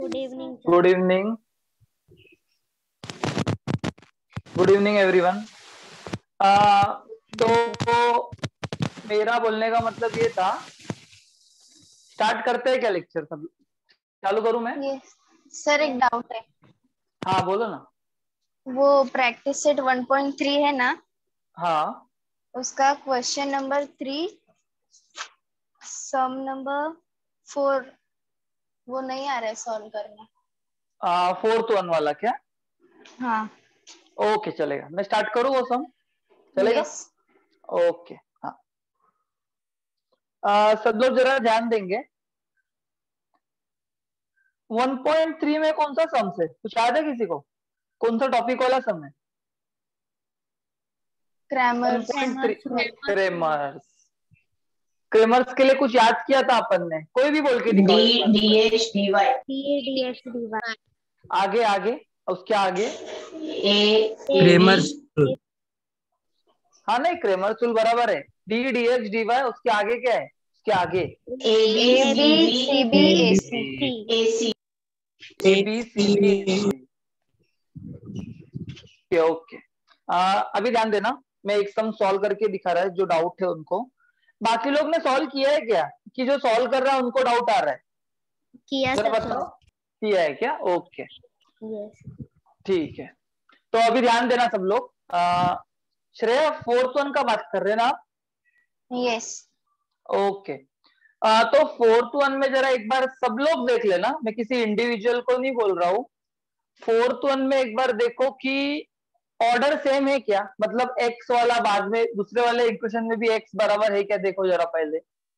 Good evening good evening good evening everyone. तो मेरा बोलने का मतलब ये था, स्टार्ट करते हैं क्या लेक्चर? सब चालू करूं मैं? यस सर, एक डाउट है। हाँ बोलो ना। वो प्रैक्टिस सेट 1.3 है ना, हाँ उसका क्वेश्चन नंबर 3 सम नंबर 4 वो नहीं आ रहा है सॉल्व करना। 4th वन वाला क्या? हाँ ओके चलेगा, मैं स्टार्ट करूँ वो सम? चलेगा? यस ओके हाँ। सब लोग जरा ध्यान देंगे। 1.3 में कौन सा सम है? कुछ याद है किसी को? कौन सा टॉपिक वाला सम है? क्रैमर्स। 1.3 क्रेमर्स। क्रेमर्स के लिए कुछ याद किया था अपन ने? कोई भी बोल के दिखाओ एक बार। D D X D Y आगे आगे उसके आगे क्रेमर्स हाँ नहीं, क्रेमर्स रूल बराबर है। D D H D Y, उसके आगे क्या है? उसके आगे A B C B A C. A B C B A C. Okay अभी ध्यान देना, मैं एक सम सॉल्व करके दिखा रहा है, जो डाउट है उनको। बाकी लोग ने सॉल्व किया है क्या? कि जो सॉल्व कर रहा है उनको डाउट आ रहा है? किया जरा सर। बताओ, किया है क्या? ओके यस ठीक है। तो अभी ध्यान देना सब लोग। श्रेया 4th वन का बात कर रहे हैं ना आप? यस ओके तो 4th वन में जरा एक बार सब लोग देख लेना, मैं किसी इंडिविजुअल को नहीं बोल रहा हूं। 4th वन में एक बार देखो कि ऑर्डर सेम है क्या, मतलब एक्स वाला बाद में दूसरे वाले इक्वेशन में भी एक्स बराबर है क्या, देखो जरा पहले।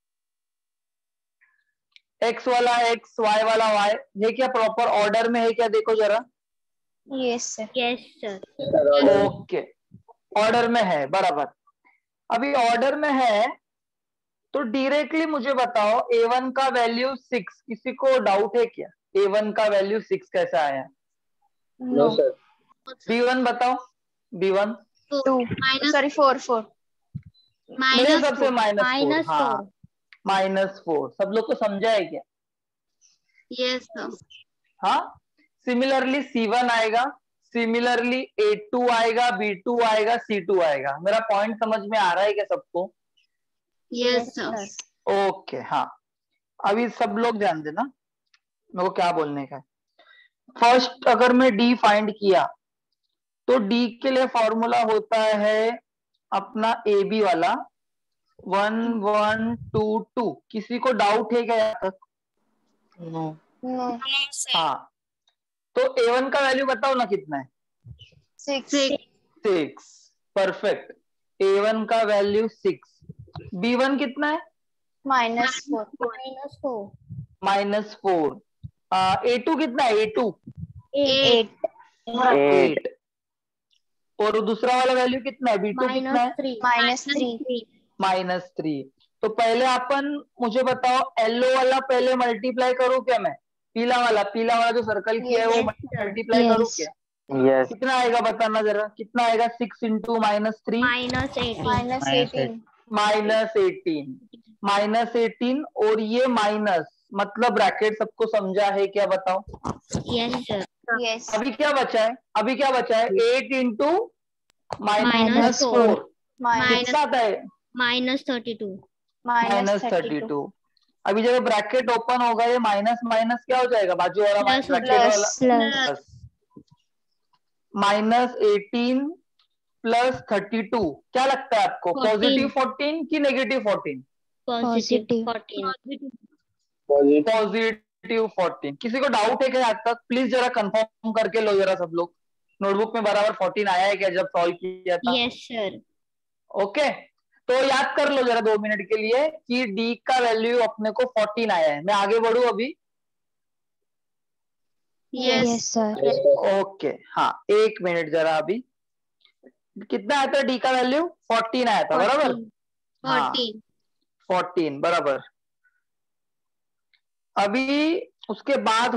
एक्स वाला एक्स, वाई वाला वाई है क्या, प्रॉपर ऑर्डर में है क्या, देखो जरा। Yes sir. Yes sir. Okay order में है बराबर। अभी ऑर्डर में है तो डायरेक्टली मुझे बताओ A1 का वैल्यू 6, किसी को डाउट है क्या? A1 का वैल्यू 6 कैसे आया? No sir. B1 बताओ। B1 2 सॉरी 4 मेरे हिसाब से -4। -4। हाँ -4। सब लोग को समझा है क्या? Yes sir. हाँ सिमिलरली C1 आएगा, सिमिलरली A2 आएगा, B2 आएगा, C2 आएगा। मेरा पॉइंट समझ में आ रहा है क्या सबको? Yes sir. ओके हाँ। अभी सब लोग ध्यान देना, मेरे को क्या बोलने का है। फर्स्ट अगर मैं D फाइंड किया तो D के लिए फॉर्मूला होता है अपना AB वाला 1 1 2 2। किसी को डाउट है क्या यहाँ तक? नो हाँ तो A1 का वैल्यू बताओ ना कितना है? 6 परफेक्ट। A1 का वैल्यू 6। B1 कितना है? -4 -4। A2 कितना है? A2 8 8। और दूसरा वाला वैल्यू कितना है? B2 कितना है? -3 -3। तो पहले अपन मुझे बताओ येलो वाला पहले मल्टीप्लाई करूं क्या मैं? पीला वाला जो सर्कल किया है वो मल्टीप्लाई करूं क्या? यस कितना आएगा बताना जरा, कितना आएगा? 6 इंटू -3 -18 -18 और ये माइनस, मतलब ब्रैकेट सबको समझा है क्या बताओ? Yes sir. यस अभी क्या बचा है? 8 इंटू -4 कितना आता है? -32 -32। अभी जब ब्रैकेट ओपन होगा ये माइनस माइनस क्या हो जाएगा? बाजू वाला प्लस ब्रैकेट वाला प्लस -18 प्लस 32 क्या लगता है आपको? 14 पॉजिटिव 14 की नेगेटिव 14? Positive 14 positive 14। किसी को डाउट है क्या आज तक? प्लीज जरा कंफर्म करके लो जरा सब लोग। नोटबुक में बराबर 14 आया है क्या जब सॉल्व किया था? Yes sir. ओके तो याद कर लो जरा 2 मिनट के लिए कि डी का वैल्यू अपने को 14 आया है। मैं आगे बढ़ू अभी? Yes sir. ओके हाँ 1 मिनट जरा। अभी कितना आया था डी का वैल्यू? 14 आया था बराबर। हाँ 14 बराबर। अभी उसके बाद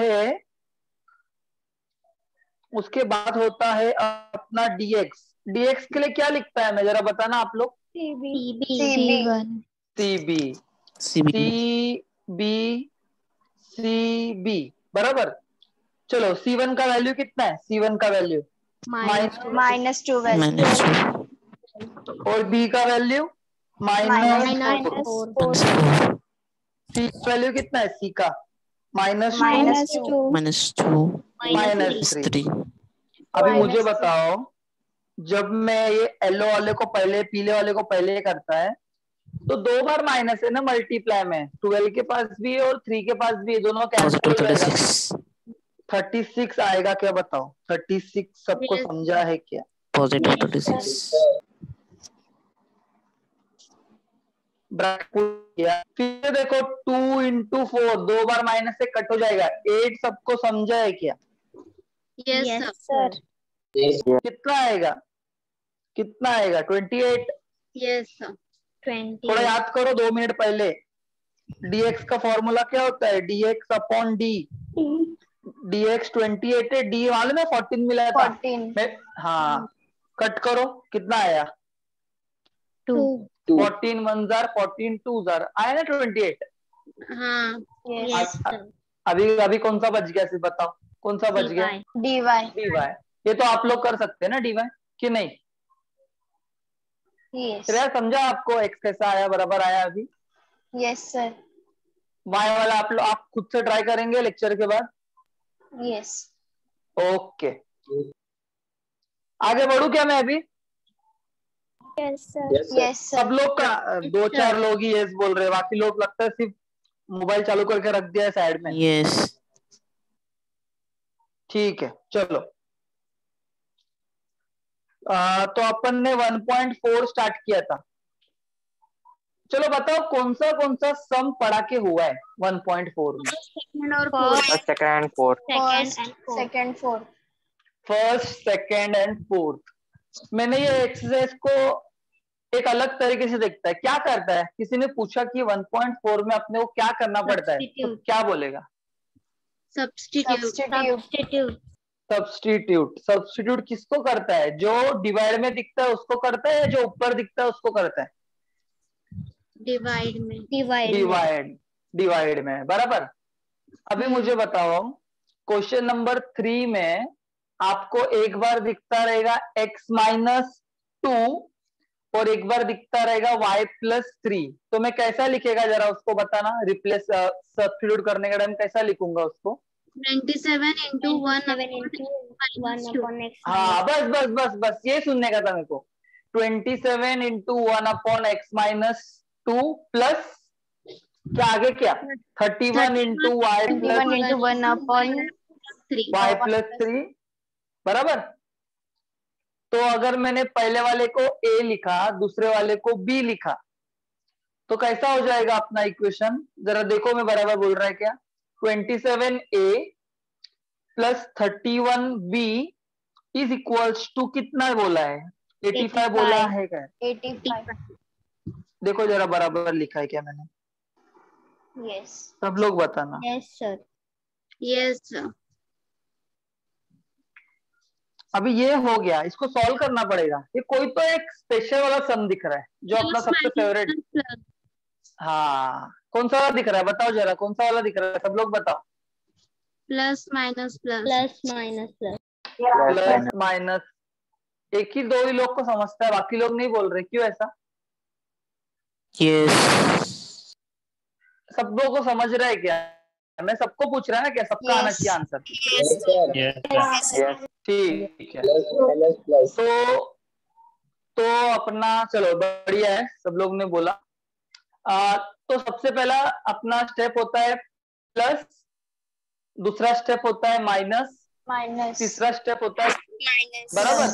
होता है अपना dx। dx के लिए क्या लिखता है मैं जरा बताना आप लोग? CB CB बराबर। चलो C1 का वैल्यू कितना है? C1 का वैल्यू -2 और B का वैल्यू -4 C का वैल्यू कितना है? C का -2 -3। अभी मुझे बताओ, जब मैं ये येलो वाले को पहले, पीले वाले को पहले करता है तो 2 बार माइनस है ना मल्टीप्लाई में। 12 के पास भी है और 3 के पास भी है, दोनों कैंसिल हो जाएगा। 36 आएगा क्या? बताओ 36 सबको समझा है क्या? पॉजिटिव 36। फिर देखो 2 into 4 2 बार माइनस से कट हो जाएगा। 8 सबको समझा है क्या? Yes sir. कितना आएगा? कितना आएगा? 28। Yes sir. 20। थोड़ा याद करो 2 मिनट पहले। dx का फॉर्मूला क्या होता है? dx upon d। dx 28 है, d मालूम है 14 मिला था। 14। हाँ, कट करो कितना आया? 2। 14 1 जार 14 2 जार आया ना 28। हाँ यस सर। अभी कौन सा बच गया? सिर्फ बताओ कौन सा बच गया? dy ये तो आप लोग कर सकते हैं ना dy, कि नहीं? यस समझा आपको x कैसा आया, बराबर आया अभी? यस सर y वाला आप खुद से ट्राई करेंगे लेक्चर के बाद? यस ओके, आगे बढ़ू क्या मैं अभी? यस सर सब लोग का 2-4 लोग ही यस बोल रहे हैं, बाकी लोग लगता है सिर्फ मोबाइल चालू करके रख दिया है साइड में। यस। ठीक है चलो। तो अपन ने 1.4 स्टार्ट किया था। चलो बताओ कौन सा सम पढ़ा के हुआ है 1.4 में? सेकंड और fourth. First second and fourth. मैंने ये एक्सरसाइज को एक अलग तरीके से देखता है। क्या करता है? किसी ने पूछा कि 1.4 में अपने को क्या करना पड़ता है, तो क्या बोलेगा? सब्स्टिट्यूट किसको करता है? जो डिवाइड में दिखता है उसको करता है, जो ऊपर दिखता है उसको करता है? डिवाइड में, बराबर। अभी मुझे बताओ, क्वेश्चन नंबर 3 में आपको एक बार दिखता रहेगा x-2 और एक बार दिखता रहेगा y+3। तो मैं कैसा लिखेगा जरा उसको बताना। रिप्लेस सब्स्टिट्यूट करने का टाइम कैसा लिखूंगा उसको? 97 into 1 upon x। हाँ बस ये सुनने का था मेरे को। 27 into 1 upon x-2 प्लस क्या आगे क्या? 31 into y plus 1 upon y+3, बराबर। तो अगर मैंने पहले वाले को a लिखा, दूसरे वाले को b लिखा, तो कैसा हो जाएगा अपना इक्वेशन? जरा देखो मैं बराबर बोल रहा है क्या? 27a plus 31b is equals to कितना बोला है? 85 बोला है क्या? 85 देखो जरा बराबर लिखा है क्या मैंने? यस सब लोग बताना। Yes sir. Yes sir. अभी ये हो गया, इसको सॉल्व करना पड़ेगा। ये कोई तो एक स्पेशल वाला सम दिख रहा है जो अपना सबसे फेवरेट। हाँ, कौन सा वाला दिख रहा है? बताओ जरा, कौन सा वाला दिख रहा है? सब लोग बताओ। प्लस माइनस एक ही दो ही लोग को समझता है, बाकी लोग नहीं बोल रहे, क्यों ऐसा? यस। सब लोगों को समझ रहा है क्या? मैं सबको पूछ रहा है ना क्या? सबका आना चाहिए आंसर। ठीक है। तो अपना चलो बढ़िया है, सब लोग ने बोला। तो सबसे पहला अपना स्टेप होता है प्लस, दूसरा स्टेप होता है माइनस, तीसरा स्टेप होता है बराबर।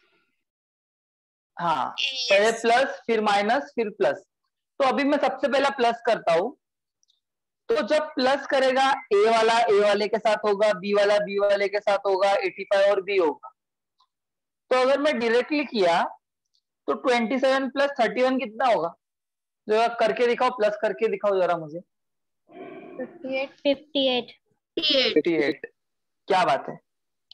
हाँ, पहले प्लस फिर माइनस फिर प्लस। तो अभी मैं सबसे पहला प्लस करता हूं। तो जब प्लस करेगा ए वाला ए वाले के साथ होगा, बी वाला बी वाले के साथ होगा, 85 और बी होगा। तो अगर मैं डायरेक्टली किया तो 27 प्लस 31 कितना होगा? जरा करके दिखाओ, प्लस करके दिखाओ जरा मुझे। 58। क्या बात है।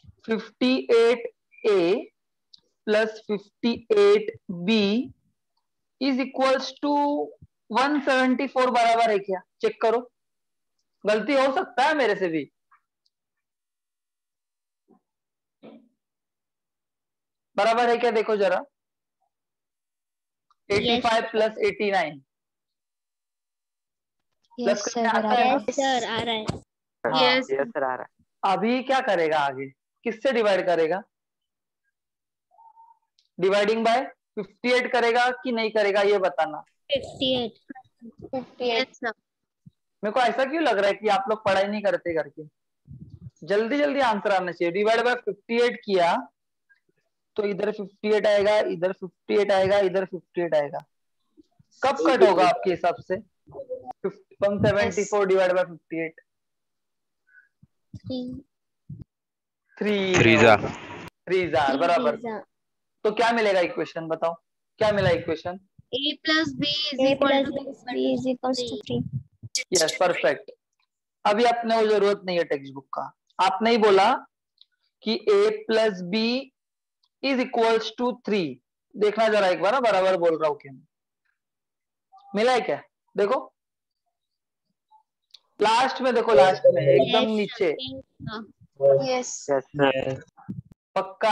58a plus 58b is equals to 174 बराबर है क्या? चेक करो, गलती हो सकता है मेरे से भी। बराबर है क्या? देखो जरा 85 प्लस 89 प्लस करके आता है ना? सर आ रहा है। हाँ। यस यस सर आ रहा है। अभी क्या करेगा आगे? किससे डिवाइड करेगा? डिवाइडिंग बाय 58 करेगा कि नहीं करेगा ये बताना। 58। 58 यस सर। मेरे को ऐसा क्यों लग रहा है कि आप लोग पढ़ाई नहीं करते करके? जल्दी जल्दी आंसर आना चाहिए। डिवाइड बाय 58 किया तो इधर 58 आएगा, इधर 58 आएगा, इधर 58 आएगा। कब कट होगा आपके हिसाब से? 174 डिवाइड बाय 58 3 होगा। 3 बराबर। तो क्या मिलेगा इक्वेशन? बताओ क्या मिला equation? A plus B is equal to 3. Yes perfect. अभी अपने को जरूरत नहीं है टेक्स्ट बुक का। आपने ही बोला कि a plus B is equals to 3। देखना जरा एक बार ना, बराबर बोल रहा हूं क्या? मिला है क्या? देखो लास्ट में, देखो लास्ट में एकदम नीचे। Yes yes sir. पक्का?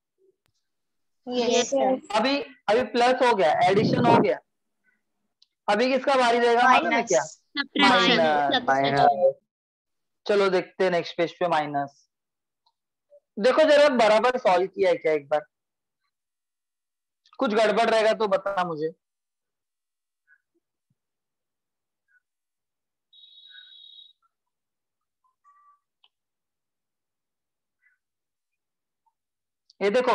यस सर अभी अभी प्लस हो गया, एडिशन हो गया। अभी किसका बारी रहेगा मालूम है क्या? Subtraction. माइनस। चलो देखते हैं नेक्स्ट पेज पे माइनस। देखो जरा बराबर सॉल्व किया है क्या एक बार? कुछ गड़बड़ रहेगा तो बताना मुझे। ये देखो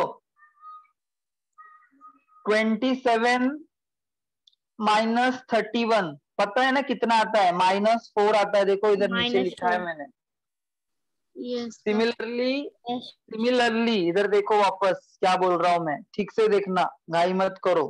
27 माइनस 31 पता है ना कितना आता है? -4 आता है। देखो इधर नीचे लिखा है मैंने। Yes sir. सिमिलरली इधर देखो वापस क्या बोल रहा हूं मैं, ठीक से देखना, घाई मत करो।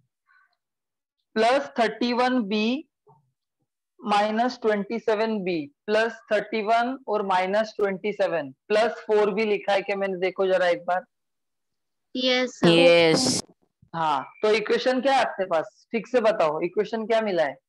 Plus 31b minus 27b plus 31 और माइनस 27 प्लस 4 भी लिखा है क्या मैंने? देखो जरा एक बार। Yes sir. Yes. हाँ तो इक्वेशन क्या है आपके पास? ठीक से बताओ इक्वेशन क्या मिला है?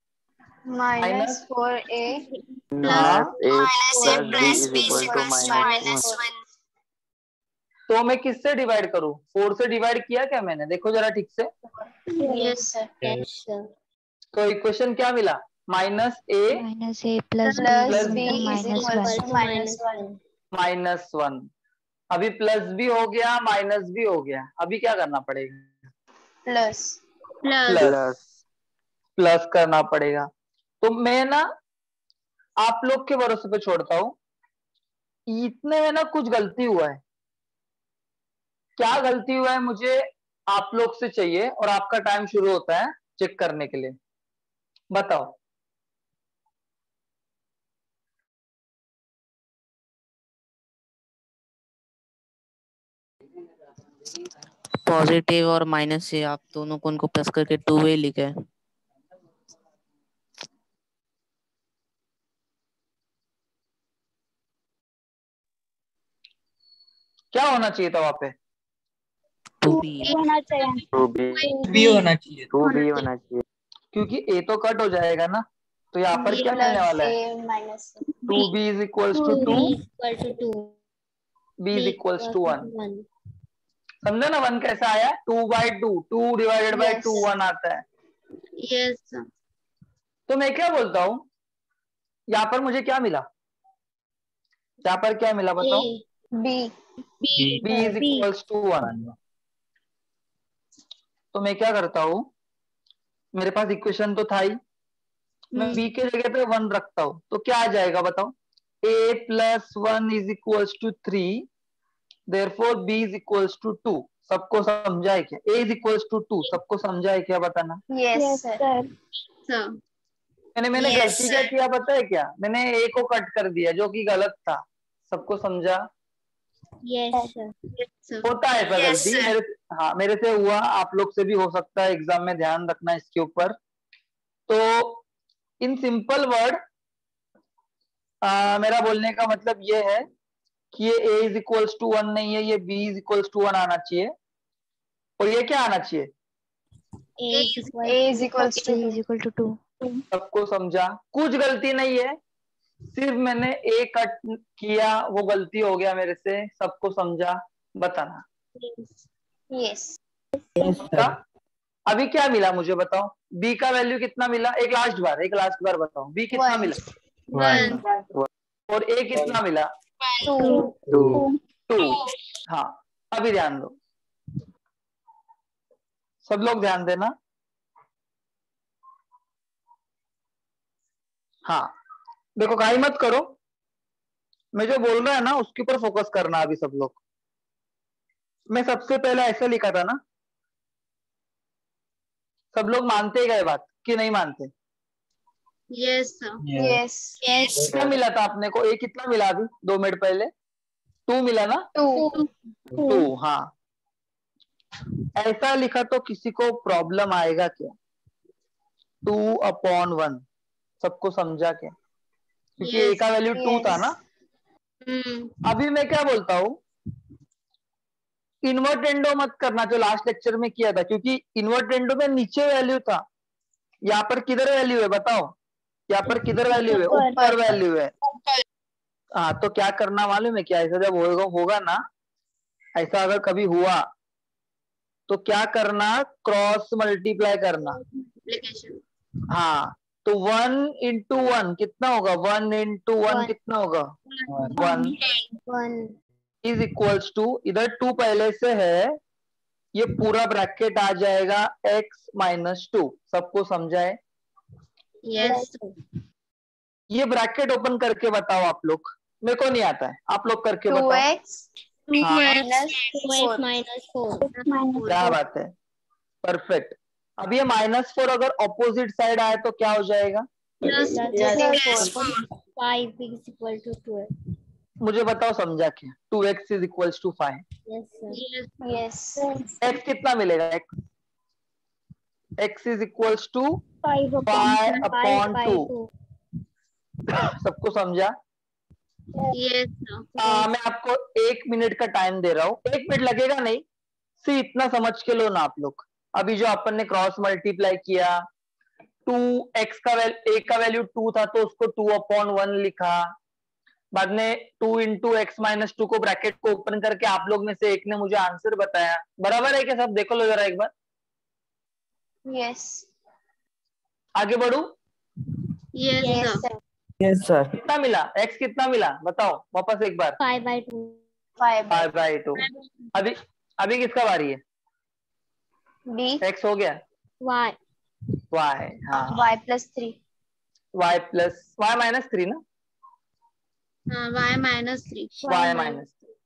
-4a हाँ plus B is equal to -1। तो मैं किससे डिवाइड करूं? 4 से डिवाइड किया क्या मैंने? देखो जरा ठीक से। यस सर तो इक्वेशन क्या मिला? -a plus b is equal to -1। -1। अभी प्लस भी हो गया माइनस भी हो गया। अभी क्या करना पड़ेगा? प्लस प्लस प्लस करना पड़ेगा। तो मैं ना आप लोग के भरोसे पे छोड़ता हूं। इतने में ना कुछ गलती हुआ है। क्या गलती हुआ है मुझे आप लोग से चाहिए, और आपका टाइम शुरू होता है चेक करने के लिए। बताओ। पॉजिटिव और माइनस से आप दोनों को उनको प्लस करके 2a लिखा है। क्या होना चाहिए था वहां पे? 2b होना चाहिए 2b होना चाहिए। 2b होना चाहिए। क्योंकि ए तो कट हो जाएगा ना, तो यहाँ पर क्या मिलने वाला है? a minus 2b is equals to 2, b is equals to 1। समझे ना 1 कैसा आया? 2/2, 2 डिवाइडेड बाय 2 1 आता है। Yes sir. तो मैं क्या बोलता हूं, यहाँ पर मुझे क्या मिला? यहाँ पर क्या मिला बताओ? b b is equals to 1। तो मैं क्या करता हूं, मेरे पास इक्वेशन तो था ही, मैं b के जगह पे 1 रखता हूं तो क्या आ जाएगा बताओ? a plus 1 is equals to 3, therefore b is equals to 2। सबको समझा है क्या? a इज इक्वल्स टू 2 सबको समझा है क्या? बताना। Yes sir Sir. मैंने गलती क्या किया पता है क्या? मैंने a को कट कर दिया जो कि गलत था। सबको समझा? Yes sir. Yes sir. होता है ऐसा गलती। मेरे से हुआ, आप लोग से भी हो सकता है। एग्जाम में ध्यान रखना इसके ऊपर। तो इन सिंपल वर्ड मेरा बोलने का मतलब ये है कि ये a इज इक्वल्स टू 1 नहीं है, ये b इज इक्वल्स टू 1 आना चाहिए। और ये क्या आना चाहिए? a इज इक्वल टू 2 सबको समझा? कुछ गलती नहीं है, सिर्फ मैंने a कट किया, वो गलती हो गया मेरे से। सबको समझा? बताना। यस का अभी क्या मिला मुझे बताओ, बी का वैल्यू कितना मिला, एक लास्ट बार बताओ, बी कितना One. मिला 1 और ए कितना मिला 2 2 2। हाँ अभी ध्यान दो, सब लोग ध्यान देना। हाँ देखो काई मत करो, मैं जो बोल रहा है ना उसके ऊपर फोकस करना अभी सब लोग। मैं सबसे पहले ऐसे लिखा था ना, सब लोग मानते गए बात कि नहीं मानते? Yes Yes. कितना मिला था आपने को, ए कितना मिला अभी 2 मिनट पहले? 2 मिला ना? 2 2। हाँ ऐसा लिखा तो किसी को प्रॉब्लम आएगा क्या? 2/1 सबको समझा क्या? क्योंकि ए का वैल्यू 2 था ना। अभी मैं क्या बोलता हूँ, इन्वर्टेंडो मत करना जो लास्ट लेक्चर में किया था, क्योंकि इन्वर्टेंडो में नीचे वैल्यू था, यहाँ पर किधर वैल्यू है बताओ, यहाँ पर किधर वैल्यू है, ऊपर वैल्यू है। हाँ तो क्या करना मालूम है क्या, ऐसा जब होगा ना, ऐसा अगर कभी हुआ तो क्या करना, क्रॉस मल्टीप्लाई करना। हाँ तो 1 into 1 कितना होगा, 1 into 1 कितना होगा 1 1. इज इक्वल्स टू, इधर 2 पहले से है, ये पूरा ब्रैकेट आ जाएगा x माइनस 2। सबको समझाए? यस ये ब्रैकेट ओपन करके बताओ आप लोग, मेरे को नहीं आता है, आप लोग करके बताओ। 2x हाँ minus 2x 4 minus 4. क्या बात है, परफेक्ट। अब ये -4 अगर ऑपोजिट साइड आए तो क्या हो जाएगा? plus 4 5 is equal to 12. मुझे बताओ समझा क्या? 2x is equals to 5। Yes, sir. Yes x कितना मिलेगा, x इज इक्वल्स टू 5 5/2। 2. सबको समझा? यस मैं आपको 1 मिनट का टाइम दे रहा हूँ, 1 मिनट लगेगा नहीं, सिर्फ इतना समझ के लो ना आप लोग। अभी जो अपन ने क्रॉस मल्टीप्लाई किया, 2x का वैल्यू, a का वैल्यू 2 था तो उसको 2/1 लिखा, बाद में 2 into x माइनस 2 को ब्रैकेट को ओपन करके आप लोग में से एक ने मुझे आंसर बताया, बराबर है क्या सब? देखो लो जरा एक बार, यस आगे बढ़ू। Yes yes sir. कितना मिला, x कितना मिला बताओ वापस एक बार? 5/2. 5/2। अभी अभी किसका बारी है? b x हो गया, Y. y। हाँ y plus 3 y माइनस 3 ना, y minus 3 y minus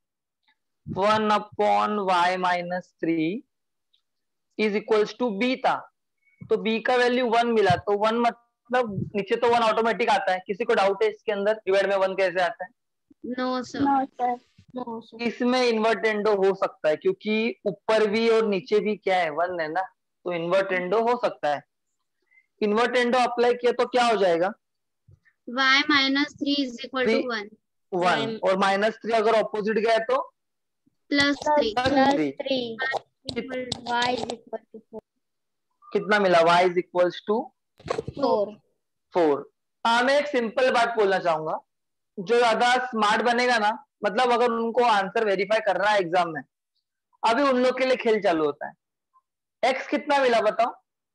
1/y minus 3 is equals to b था, तो b का वैल्यू 1 मिला, तो 1 मतलब नीचे तो 1 ऑटोमेटिक आता है। किसी को डाउट है इसके अंदर डिवाइड में 1 कैसे आता है? No sir No, sir. इसमें इन्वर्टेंडो हो सकता है, क्योंकि ऊपर भी और नीचे भी क्या है 1 है ना, तो इन्वर्टेंडो हो सकता है। इन्वर्टेंडो अप्लाई किया तो क्या हो जाएगा? y minus 3 is equal to 1 1 और -3 अगर ऑपोजिट गया तो plus 3 Plus 3। 3. Y is equal to 4. कितना मिला? y is equals to 4. 4। हाँ मैं एक सिंपल बात बोलना चाहूंगा, जो ज्यादा स्मार्ट बनेगा ना, मतलब अगर उनको आंसर वेरीफाई करना है एग्जाम में, अभी उन लोग के लिए खेल चालू होता है। x कितना मिला बताओ?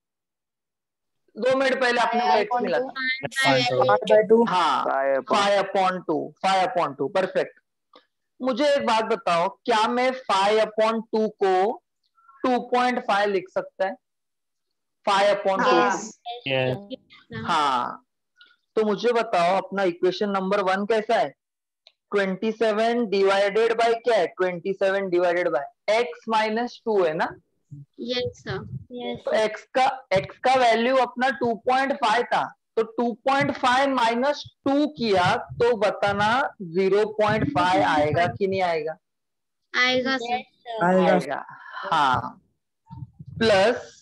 2 मिनट पहले आपने को x मिला था। 5/2। हाँ 5/2 परफेक्ट। मुझे एक बात बताओ, क्या मैं 5/2 को 2.5 लिख सकता है? 5/2 को? हाँ तो मुझे बताओ अपना इक्वेशन नंबर 1 कैसा है? 27 डिवाइडेड बाय क्या है? 27 डिवाइडेड बाय x माइनस 2 है ना। Yes sir Yes. तो x का वैल्यू अपना 2.5 था, तो 2.5 माइनस 2 किया तो बताना 0.5 आएगा कि नहीं आएगा? आएगा सर Yes, sir. आएगा। हाँ प्लस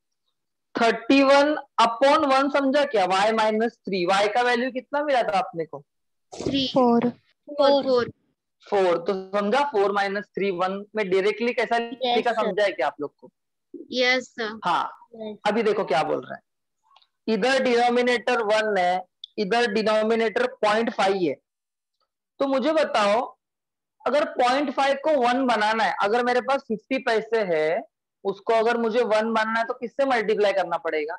31/1 समझा क्या? y माइनस 3, y का वैल्यू कितना मिला था आपने को? 3 4. 4 4। तो समझा 4 माइनस 3 1 में डायरेक्टली कैसा लिखा, sir. समझा है क्या आप लोग को? यस सर हाँ Yes. अभी देखो क्या बोल रहा है, इधर डिनोमिनेटर 1 है, इधर डिनोमिनेटर 0.5 है, तो मुझे बताओ अगर 0.5 को 1 बनाना है, अगर मेरे पास 50 पैसे है, उसको अगर मुझे 1 बनाना है तो किससे मल्टीप्लाई करना पड़ेगा?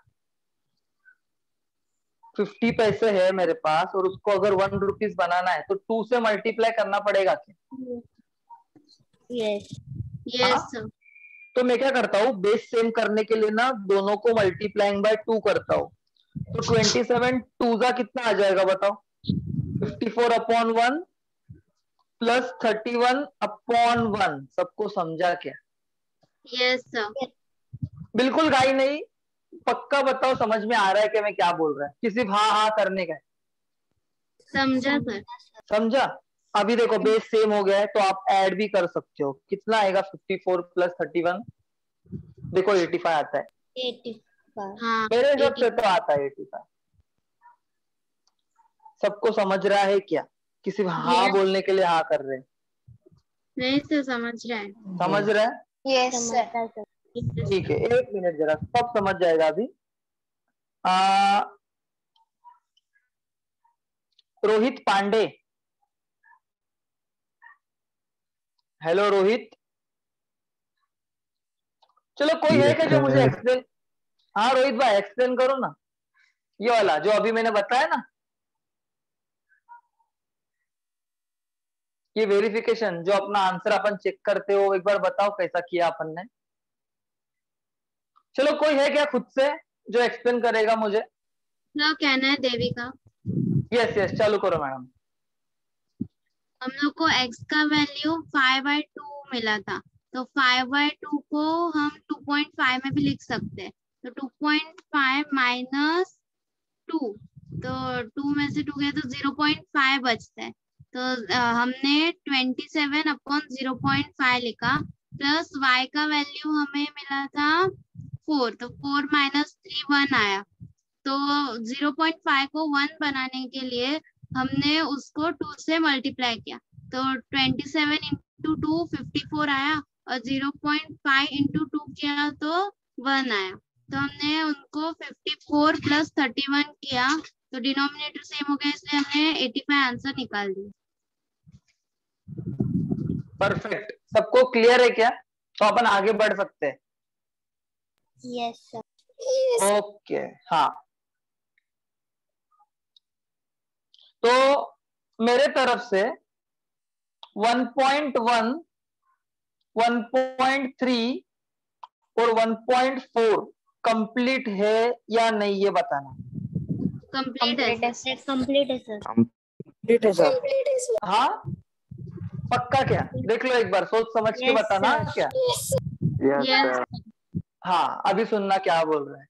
50 पैसे है मेरे पास और उसको अगर 1 रुपीज बनाना है तो 2 से मल्टीप्लाई करना पड़ेगा क्या? Yes yes sir. तो मैं क्या करता हूँ, बेस सेम करने के लिए ना दोनों को मल्टीप्लाइंग बाय 2 करता हूँ। तो 27 2 का कितना आ जाएगा बताओ? 54/1 प्लस 31/1। सबको समझा क्या? Yes sir. बिल्कुल गाई नहीं, पक्का बताओ समझ में आ रहा है कि मैं क्या बोल रहा है कि सिर्फ हाँ हाँ करने का है? समझा सर। समझा? अभी देखो बेस सेम हो गया है तो आप ऐड भी कर सकते हो। कितना आएगा 54 प्लस 31? देखो 85 आता है। 85 हाँ मेरे हिसाब से तो आता है 85। सबको समझ रहा है क्या कि सिर्फ हाँ Yes. बोलने के लिए हाँ कर रहे हैं? नहीं सर समझ रहा है। समझ रहा है? Yes sir. समझता सर। ठीक है, 1 मिनट जरा, सब समझ जाएगा अभी। रोहित पांडे, हेलो रोहित। चलो कोई है क्या जो मुझे एक्सप्लेन, हाँ रोहित भाई एक्सप्लेन करो ना, ये वाला जो अभी मैंने बताया ना, ये वेरिफिकेशन जो अपना आंसर अपन चेक करते हो, एक बार बताओ कैसा किया अपन ने। चलो कोई है क्या खुद से जो एक्सप्लेन करेगा मुझे? क्या कहना है देविका? यस यस, चालू करो मैडम। हम लोग को x का वैल्यू 5/2 मिला था, तो 5/2 को हम 2.5 में भी लिख सकते हैं। तो 2.5 माइनस 2, तो 2 में से 2 गया तो 0.5 बचता है। तो हमने 27/0.5 लिखा, प्लस y का वैल्यू हमें मिला था 4, तो 4 माइनस 3 1 आया। तो 0.5 को 1 बनाने के लिए हमने उसको 2 से मल्टीप्लाई किया, तो 27 इंटू 2 54 आया, और 0.5 इंटू 2 किया तो 1 आया। तो हमने उनको 54 प्लस 31 किया, तो डिनोमिनेटर सेम हो गया, इसलिए हमने 85 आंसर निकाल दिया। परफेक्ट, सबको क्लियर है क्या? तो अपन आगे बढ़ सकते हैं। Yes sir. ओके हाँ, तो मेरे तरफ से 1.1, 1.3 और 1.4 कंप्लीट है या नहीं ये बताना। कंप्लीट है सर। कंप्लीट है सर। कंप्लीट है सर। हाँ पक्का क्या? देख लो एक बार, सोच समझ के Yes, बताना sir. क्या। यस हाँ अभी सुनना क्या बोल रहे हैं।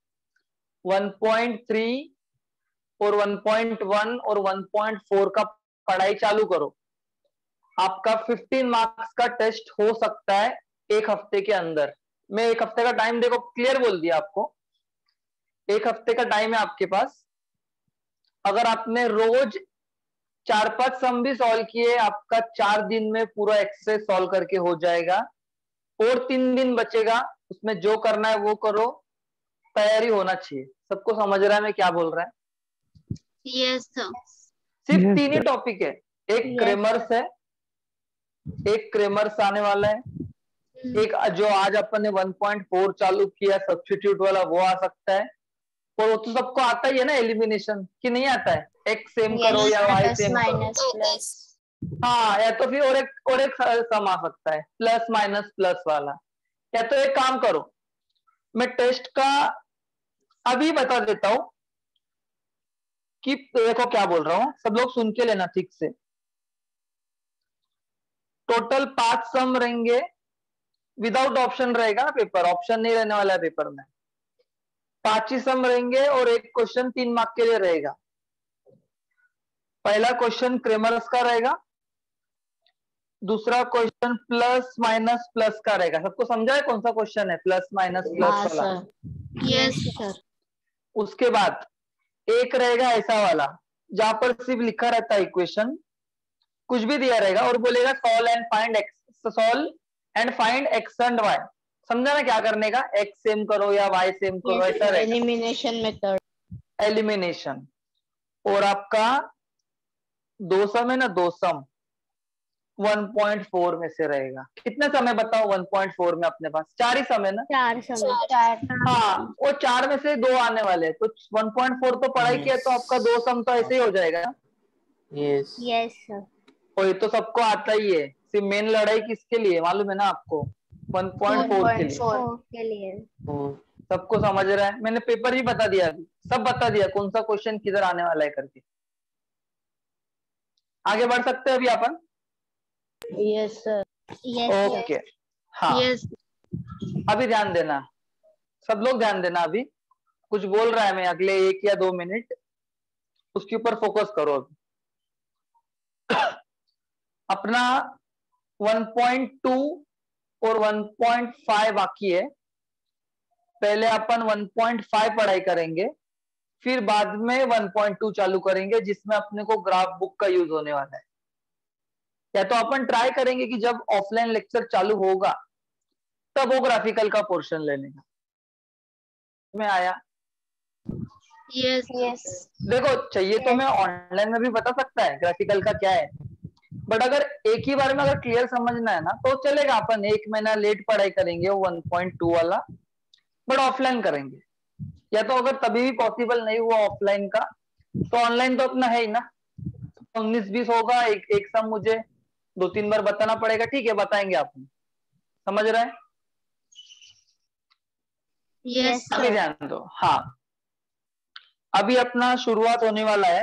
1.3 और 1.1 और 1.4 का पढ़ाई चालू करो। आपका 15 मार्क्स का टेस्ट हो सकता है 1 हफ्ते के अंदर। मैं 1 हफ्ते का टाइम देखो क्लियर बोल दिया आपको, 1 हफ्ते का टाइम है आपके पास। अगर आपने रोज 4-5 सम भी सॉल्व किए, आपका 4 दिन में पूरा एक्सरसाइज सॉल्व करके हो जाएगा, और 3 दिन बचेगा, उसमें जो करना है वो करो, तैयारी होना चाहिए। सबको समझ रहा है मैं क्या बोल रहा है? Yes sir. सिर्फ 3 ही टॉपिक है, एक Yes, क्रेमर्स है, एक क्रेमर्स आने वाला है, एक जो आज अपन ने 1.4 चालू किया सब्स्टिट्यूट वाला वो आ सकता है, और वो तो सबको आता ही है ना एलिमिनेशन, कि नहीं आता है? एक्स सेम करो या वाई सेम करो। Minus plus. हाँ, या तो फिर और एक सम आ सकता है प्लस माइनस प्लस वाला। या तो एक काम करो, मैं टेस्ट का अभी बता देता हूं कि देखो क्या बोल रहा हूं, सब लोग सुन के लेना ठीक से। टोटल 5 सम रहेंगे, विदाउट ऑप्शन रहेगा पेपर, ऑप्शन नहीं रहने वाला है पेपर में। 5 ही सम रहेंगे और एक क्वेश्चन 3 मार्क के लिए रहेगा। पहला क्वेश्चन क्रेमर्स का रहेगा, दूसरा क्वेश्चन प्लस माइनस प्लस का रहेगा। सबको समझा है कौन सा क्वेश्चन है प्लस माइनस प्लस वाला? Yes sir. उसके बाद एक रहेगा ऐसा वाला जहां पर सिर्फ लिखा रहता है इक्वेशन, कुछ भी दिया रहेगा और बोलेगा solve and find x and y. समझा ना क्या करने का? एक्स सेम करो या वाई सेम करो, ऐसा रहेगा एलिमिनेशन मेथड। एलिमिनेशन। और आपका 2 सम है ना, 2 सम 1.4 में से रहेगा। कितने समय बताओ 1.4 में अपने पास? 4 ही समय ना? 4 समय। हाँ, वो 4 में से 2 आने वाले हैं, तो 1.4 तो पढ़ाई किया तो आपका 2 सम तो ऐसे ही हो जाएगा ना? Yes yes sir. और ये तो सबको आता ही है। सिर्फ मेन लड़ाई किसके लिए मालूम है ना आपको? 1.4 के लिए। के लिए सबको समझ रहा है? मैंने पेपर ही बता दिया, अभी सब बता दिया कौन सा क्वेश्चन किधर आने वाला है करके। आगे बढ़ सकते हैं अभी अपन? Yes sir. ओके हाँ, यस अभी ध्यान देना, सब लोग ध्यान देना। अभी कुछ बोल रहा है मैं अगले 1 या 2 मिनट, उसके ऊपर फोकस करो। अभी अपना 1.2 और 1.5 बाकी है। पहले अपन 1.5 पढ़ाई करेंगे, फिर बाद में 1.2 चालू करेंगे, जिसमें अपने को ग्राफ बुक का यूज होने वाला है। या तो अपन ट्राई करेंगे कि जब ऑफलाइन लेक्चर चालू होगा तब वो ग्राफिकल का पोर्शन लेने का में आया। यस देखो चाहिए तो मैं ऑनलाइन में भी बता सकता है ग्राफिकल का क्या है, बट अगर एक ही बार में अगर क्लियर समझना है ना तो चलेगा, अपन 1 महीना लेट पढ़ाई करेंगे वो 1.2 वाला, बट ऑफलाइन करेंगे। या तो अगर तभी भी पॉसिबल नहीं हुआ ऑफलाइन का तो ऑनलाइन तो अपना है ही ना। 19-20 होगा, एक सम मुझे 2-3 बार बताना पड़ेगा, ठीक है बताएंगे आप, समझ रहे हैं? यस अभी ध्यान दो। हाँ, अभी अपना शुरुआत होने वाला है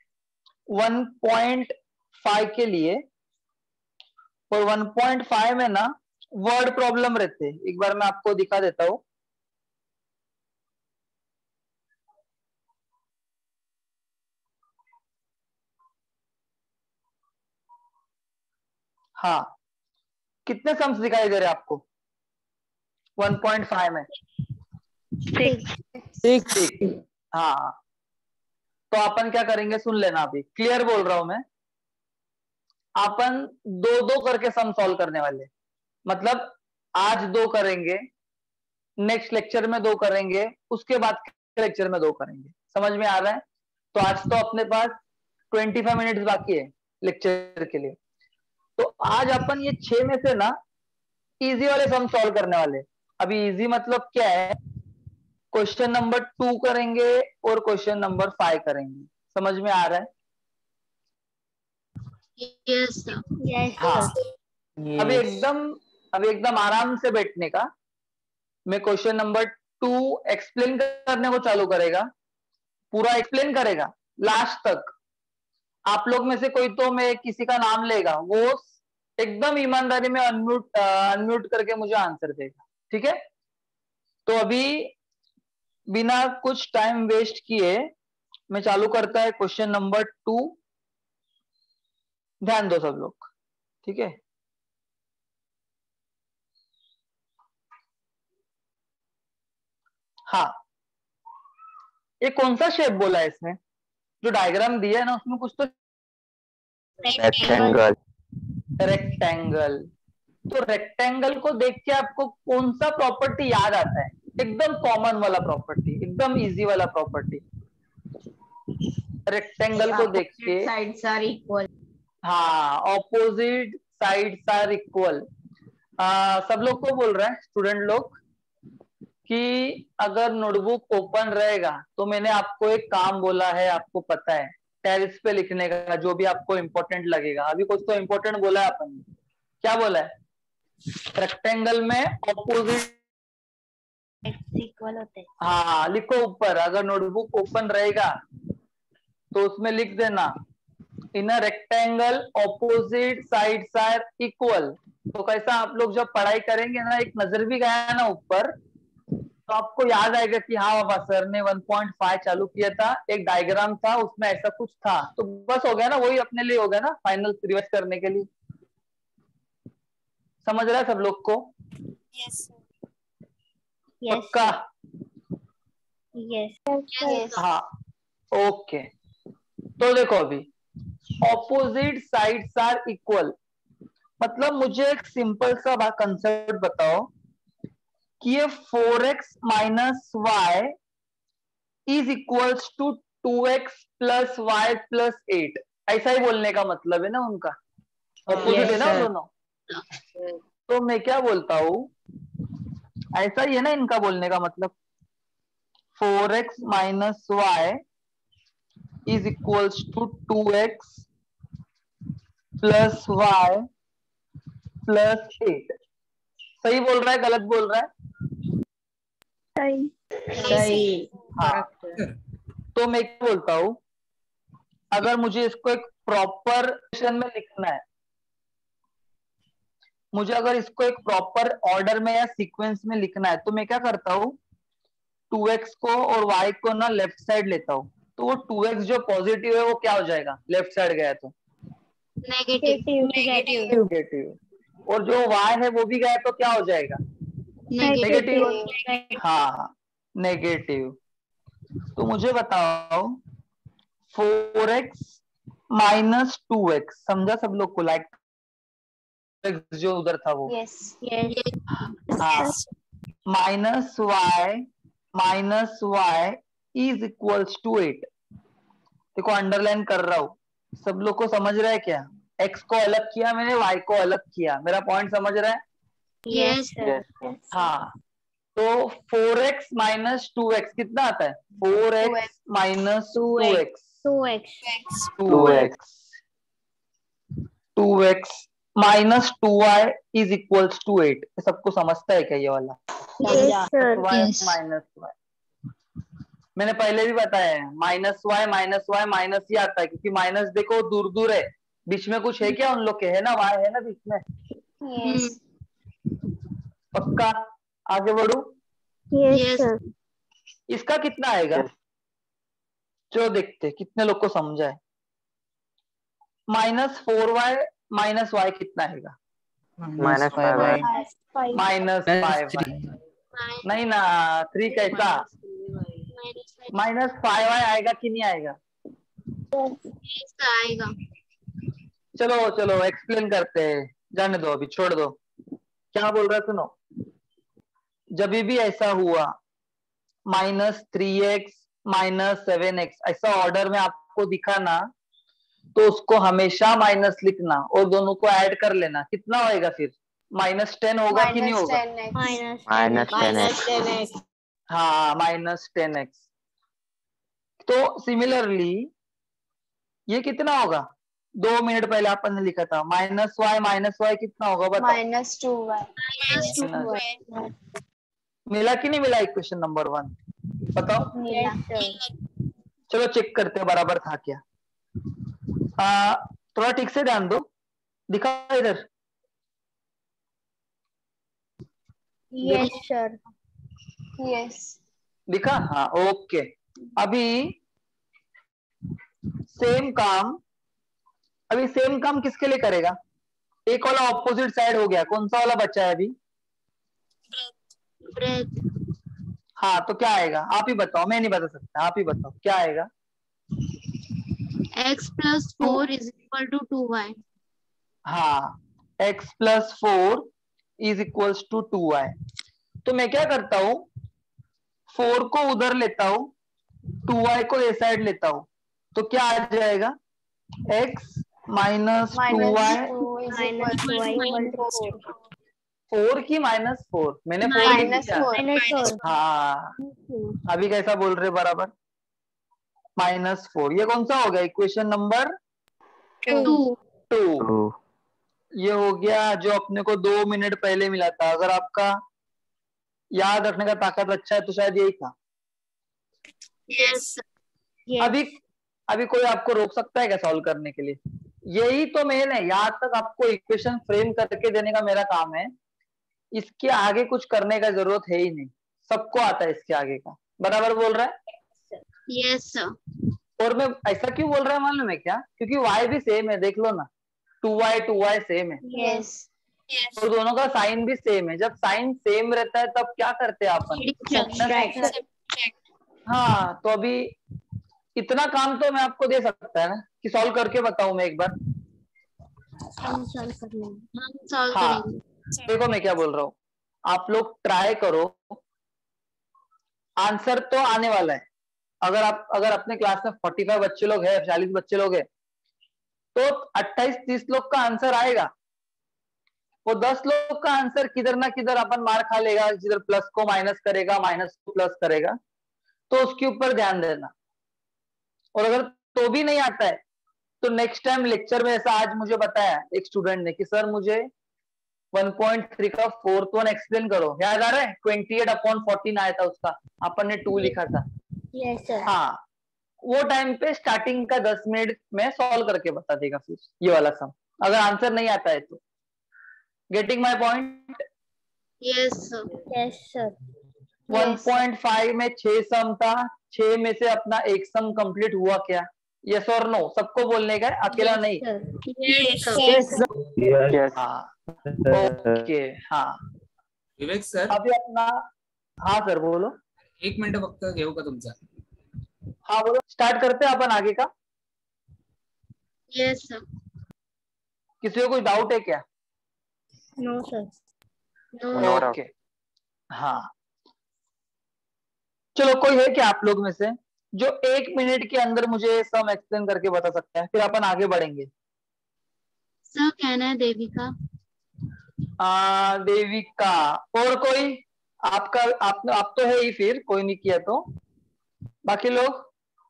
1.5 के लिए, और 1.5 में ना वर्ड प्रॉब्लम रहते हैं। एक बार मैं आपको दिखा देता हूं। हाँ, कितने सम्स दिखाई दे रहे हैं आपको 1.5 में? 6। हाँ, तो अपन क्या करेंगे सुन लेना, अभी क्लियर बोल रहा हूं मैं। अपन 2-2 करके सम सॉल्व करने वाले, मतलब आज 2 करेंगे, नेक्स्ट लेक्चर में 2 करेंगे, उसके बाद के लेक्चर में 2 करेंगे। समझ में आ रहा है? तो आज तो अपने पास 25 मिनट्स बाकी है लेक्चर के लिए, तो आज अपन ये 6 में से ना इजी वाले सम सॉल्व करने वाले। अभी इजी मतलब क्या है? क्वेश्चन नंबर 2 करेंगे और क्वेश्चन नंबर 5 करेंगे। समझ में आ रहा है? यस हाँ, अभी एकदम आराम से बैठने का। मैं क्वेश्चन नंबर 2 एक्सप्लेन करने को चालू करेगा, पूरा एक्सप्लेन करेगा लास्ट तक। आप लोग में से कोई तो मैं किसी का नाम लेगा, वो एकदम ईमानदारी में अनम्यूट करके मुझे आंसर देगा, ठीक है? तो अभी बिना कुछ टाइम वेस्ट किए मैं चालू करता है क्वेश्चन नंबर 2। ध्यान दो सब लोग, ठीक है? हाँ, ये कौन सा शेप बोला है इसमें? जो डायग्राम दिया है ना उसमें कुछ तो रेक्टेंगल। रेक्टेंगल। तो रेक्टेंगल को देख के आपको कौन सा प्रॉपर्टी याद आता है? एकदम कॉमन वाला प्रॉपर्टी, एकदम इजी वाला प्रॉपर्टी। रेक्टेंगल को देख के साइड्स आर इक्वल। हाँ, ऑपोजिट साइड्स आर इक्वल। सब लोग को बोल रहा है स्टूडेंट लोग कि अगर नोटबुक ओपन रहेगा तो मैंने आपको एक काम बोला है, आपको पता है, टेरिस पे लिखने का, जो भी आपको इंपॉर्टेंट लगेगा। अभी कुछ तो इंपॉर्टेंट बोला है अपन ने, क्या बोला है? रेक्टेंगल में ऑपोजिट इक्वल होते हैं। हाँ, लिखो ऊपर, अगर नोटबुक ओपन रहेगा तो उसमें लिख देना in a rectangle opposite sides are equal. तो कैसा आप लोग जब पढ़ाई करेंगे ना, एक नजर भी गया ना ऊपर, तो आपको याद आएगा कि हाँ बाबा सर ने 1.5 चालू किया था, एक डायग्राम था उसमें ऐसा कुछ था, तो बस हो गया ना, वही अपने लिए हो गया ना फाइनल रिवाइज करने के लिए। समझ रहा है सब लोग को? पक्का? यस। हाँ, ओके। तो देखो अभी ऑपोजिट साइड्स आर इक्वल मतलब मुझे एक सिंपल सा कंसेप्ट बताओ कि ये 4x minus y is equals to 2x plus y plus 8, ऐसा ही बोलने का मतलब है ना उनका। ऑपोजिट है ना दोनों। तो मैं क्या बोलता हूँ, ऐसा ही है ना इनका बोलने का मतलब, 4x minus y is equals to 2x plus y plus 8। सही बोल रहा है गलत बोल रहा है? सही। हाँ। तो मैं क्या बोलता हूँ, अगर मुझे इसको एक प्रॉपर क्वेश्चन में लिखना है, मुझे अगर इसको एक प्रॉपर ऑर्डर में या सीक्वेंस में लिखना है, तो मैं क्या करता हूँ, 2x को और y को ना लेफ्ट साइड लेता हूँ। तो वो 2x जो पॉजिटिव है वो क्या हो जाएगा, लेफ्ट साइड गया तो नेगेटिव, और जो y है वो भी गया तो क्या हो जाएगा, नेगेटिव। हाँ नेगेटिव। तो मुझे बताओ 4x माइनस 2x, समझा सब लोग को, लाइक जो उधर था वो, हाँ, minus y is equals to 8। देखो अंडरलाइन कर रहा हूं, सब लोग को समझ रहा है क्या? x को अलग किया मैंने, y को अलग किया, मेरा पॉइंट समझ रहा है? यस हाँ। तो 4x माइनस 2x कितना आता है, 4x minus 2x minus 2y is equals to 8। सबको समझता है क्या ये वाला? माइनस y मैंने पहले भी बताया है, माइनस y माइनस ही आता है, क्योंकि माइनस देखो दूर दूर है, बीच में कुछ है क्या उन लोग के, है ना, y है ना बीच में। पक्का? आगे बढ़ू? इसका कितना आएगा, जो देखते कितने लोग को समझा है। -4y माइनस y कितना आएगा, -5y नहीं ना, 3 कैसा, -5y आएगा कि नहीं आएगा? आएगा। चलो चलो एक्सप्लेन करते हैं, जाने दो अभी, छोड़ दो। क्या बोल रहा सुनो, जब भी ऐसा हुआ -3x -7x ऐसा ऑर्डर में आपको दिखा ना, तो उसको हमेशा माइनस लिखना और दोनों को ऐड कर लेना। कितना होएगा फिर, -10 होगा कि नहीं होगा? हाँ -10x। तो सिमिलरली ये कितना होगा, 2 मिनट पहले अपन ने लिखा था, -y कितना होगा बताओ? -2y। मिला कि नहीं मिला इक्वेशन नंबर 1? बताओ। चलो चेक करते हैं बराबर था क्या। थोड़ा ठीक से ध्यान दो, दिखा इधर। दिखा? हाँ ओके। अभी सेम काम किसके लिए करेगा, एक वाला ऑपोजिट साइड हो गया, कौन सा वाला बचा है अभी? हाँ तो क्या आएगा, आप ही बताओ, मैं नहीं बता सकता, आप ही बताओ क्या आएगा। x + 4 = 2y। हाँ x + 4 = 2y। तो मैं क्या करता हूं, 4 को उधर लेता हूं, 2y को ये साइड लेता हूं, तो क्या आ जाएगा, x - 2y 4 की -4, मैंने 4 लिख दिया। हाँ अभी कैसा बोल रहे बराबर, -4। ये कौन सा हो गया, इक्वेशन नंबर 2। ये हो गया जो अपने को 2 मिनट पहले मिला था। अगर आपका याद रखने का ताकत अच्छा है तो शायद यही था। अभी कोई आपको रोक सकता है क्या सॉल्व करने के लिए? यही तो मेन है, यहाँ तक आपको इक्वेशन फ्रेम करके देने का मेरा काम है, इसके आगे कुछ करने का जरूरत है ही नहीं, सबको आता है इसके आगे का। बराबर बोल रहा है? Yes sir. और मैं ऐसा क्यों बोल रहा है मालूम है क्या, क्योंकि y भी सेम है, देख लो ना, 2y सेम है। और दोनों का साइन भी सेम है। जब साइन सेम रहता है तब क्या करते हैं अपन, हाँ। तो अभी इतना काम तो मैं आपको दे सकता है ना, कि सॉल्व करके बताऊं मैं एक बार। हम सॉल्व हाँ करेंगे। देखो मैं क्या बोल रहा हूँ, आप लोग ट्राई करो, आंसर तो आने वाला है। अगर अपने क्लास में 45 बच्चे लोग हैं, 40 बच्चे लोग हैं, तो 28-30 लोग का आंसर आएगा। वो 10 लोग का आंसर किधर ना किधर अपन मार खा लेगा, जिधर प्लस को माइनस करेगा, माइनस को प्लस करेगा, तो उसके ऊपर ध्यान देना। और अगर तो भी नहीं आता है तो नेक्स्ट टाइम लेक्चर में, ऐसा आज मुझे बताया एक स्टूडेंट ने कि सर मुझे 1.3 का फोर्थ वन एक्सप्लेन करो, याद आ रहा है 28/14 आया था उसका, अपन ने 2 लिखा था। Yes sir. हाँ, वो टाइम पे स्टार्टिंग का 10 मिनट में सॉल्व करके बता देगा फिर ये वाला सम, अगर आंसर नहीं आता है तो। Getting my point? Yes sir. Yes sir. 1.5 में 6 सम था, 6 में से अपना एक सम कंप्लीट हुआ क्या? यस और नो, सबको बोलने का है, अकेला नहीं। Yes sir. Yes sir. Yes. हाँ, ओके। हाँ, विवेक सर, अभी अपना, हाँ सर बोलो। 1 मिनिट फक्त घेऊ का तुमचा? हाँ बोलो, स्टार्ट करते हैं अपन आगे का। Yes sir. किसी को कोई डाउट है क्या? No sir. No doubt. Okay, हाँ चलो, कोई है क्या आप लोग में से जो 1 मिनट के अंदर मुझे सम एक्सप्लेन करके बता सकता है, फिर अपन आगे बढ़ेंगे। सर कहना है देविका। देविका, और कोई? आपका आप तो है ही, फिर कोई नहीं किया तो बाकी लोग।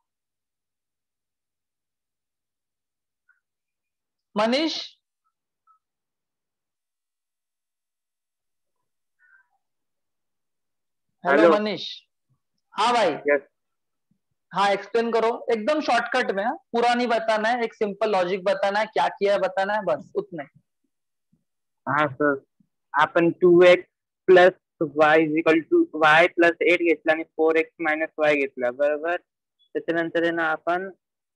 Manish, hello Hello. मनीष। हाँ भाई, Yes. हाँ एक्सप्लेन करो, एकदम शॉर्टकट में, पूरा नहीं बताना है, एक सिंपल लॉजिक बताना है, क्या किया है बताना है, बस उतने। हाँ सर, आपण 2x plus y equal to y plus 8 घेतला आणि 4x मायनस y घेतला, बरोबर. त्याच्यानंतर आहे ना आपण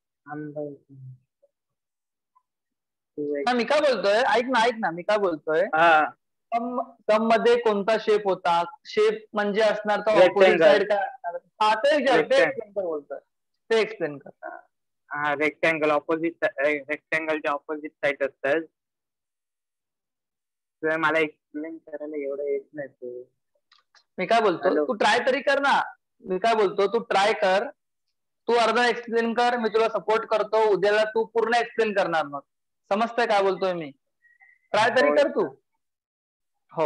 2x. मी काय बोलतोय, ऐक ना मी काय बोलतोय, हा, सम मध्ये कोणता शेप होता? शेप म्हणजे असणार तर ऑपोजिट Rectangle. साइड काय असणार? हा ते Rectangle. एक्सप्लेन कर बोलतोय, ते एक्सप्लेन कर. हा रेक्टँगल ऑपोजिट, रेक्टँगलच्या ऑपोजिट साईड असतात. तर मला एक्सप्लेन करायला एवढं येत नाही ते. मी काय बोलतो, Hello. तू ट्राय तरी कर ना. मी काय बोलतो, तू ट्राय कर, तू अर्धा एक्सप्लेन कर, मी तुला सपोर्ट करतो, उद्याला तू पूर्ण एक्सप्लेन करणार, मग समजतंय काय बोलतोय मी? ट्राय तरी हो. कर तू. हो,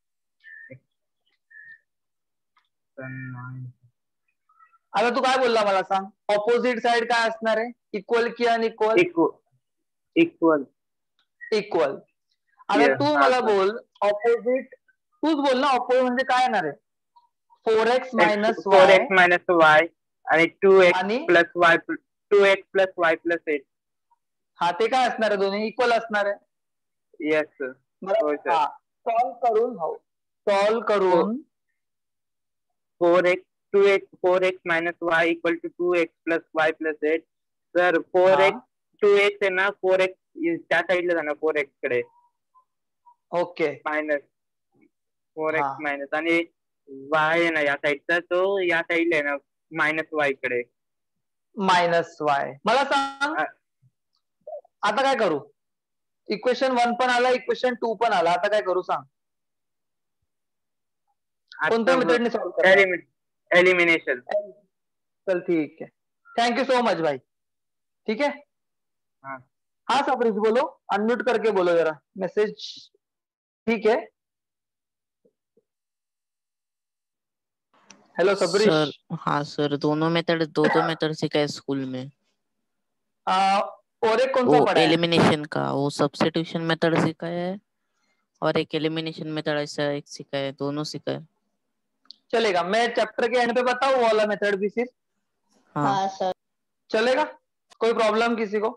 आता तू काय बोलला मला सांग, ऑपोजिट साइड काय असणार आहे? इक्वल की अनइक्वल? इक्वल. इक्वल. आता Yes, तू हा मला सर. बोल, ऑपोजिट तूच बोल ना, ऑपोजिट म्हणजे काय येणार आहे? 4x minus 4x y minus y आणि 2x आणि plus y 2x plus y plus 8. हा ते काय असणार आहे? दोन्ही इक्वल असणार आहे. Yes sir. हो सर. हा, सॉल्व करून, हो सॉल्व करून 4x minus y equal to 2x plus y plus 8. Sir 2x आहे ना, 4x त्या साईडला जाणार, 4x कडे ओके. मायनस, 4x हा. मायनस, आणि y आहे ना या साईडचा, तो या साईडला आहे ना मायनस y कडे. Minus y. मला सांग आता काय करू? इक्वेशन 1 पण आला, इक्वेशन 2 पण आला, आता काय करू सांग? कोणत्या मेथडने सॉल्व करणार? एलिमिनेशन. चल ठीक है, थैंक यू सो मच भाई. ठीक है, हाँ हाँ सबरीश बोलो, अनम्यूट करके बोलो जरा मैसेज. ठीक है, हेलो सबरीश. सर हाँ सर, दोनों मेथड दो मेथड सिखाए स्कूल में. और एक कौन सा वो पढ़ा है? एलिमिनेशन का, वो सब्स्टिट्यूशन मेथड सिखाया है और एक एलिमिनेशन मेथड ऐसा एक सिखाया है, दोनों सिखाया. चलेगा, मैं चैप्टर के एंड पे बताऊं वो वाला मेथड भी फिर? हाँ सर। चलेगा, कोई प्रॉब्लम किसी को?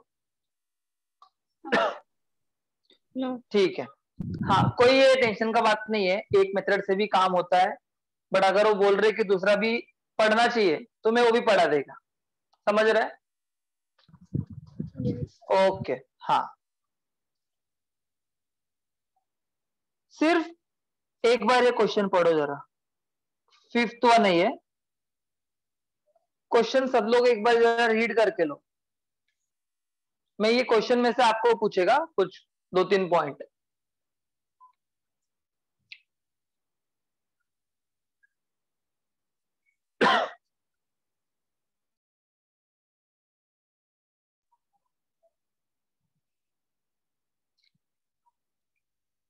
नो। ठीक है, हाँ कोई ये टेंशन का बात नहीं है, एक मेथड से भी काम होता है, बट अगर वो बोल रहे कि दूसरा भी पढ़ना चाहिए तो मैं वो भी पढ़ा देगा. समझ रहे हैं? ओके. हाँ, सिर्फ एक बार ये क्वेश्चन पढ़ो जरा, 5th वन है ये क्वेश्चन, सब लोग एक बार जरा रीड करके लो. मैं ये क्वेश्चन में से आपको पूछेगा कुछ 2-3 पॉइंट.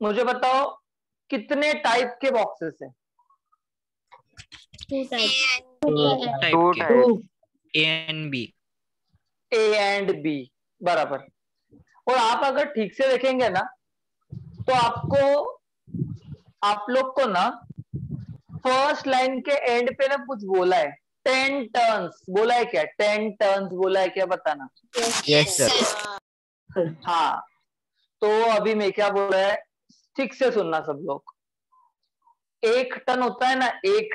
मुझे बताओ कितने टाइप के बॉक्सेस है? Two type two type A and B. A and B, बराबर। और आप अगर ठीक से देखेंगे ना तो आप लोग को ना फर्स्ट लाइन के एंड पे ना कुछ बोला है, 10 टर्न्स बोला है क्या? 10 टर्न्स बोला है क्या? बताना। Yes sir. हाँ, तो अभी मैं क्या बोल रहा है, ठीक से सुनना सब लोग। 1 टन होता है ना,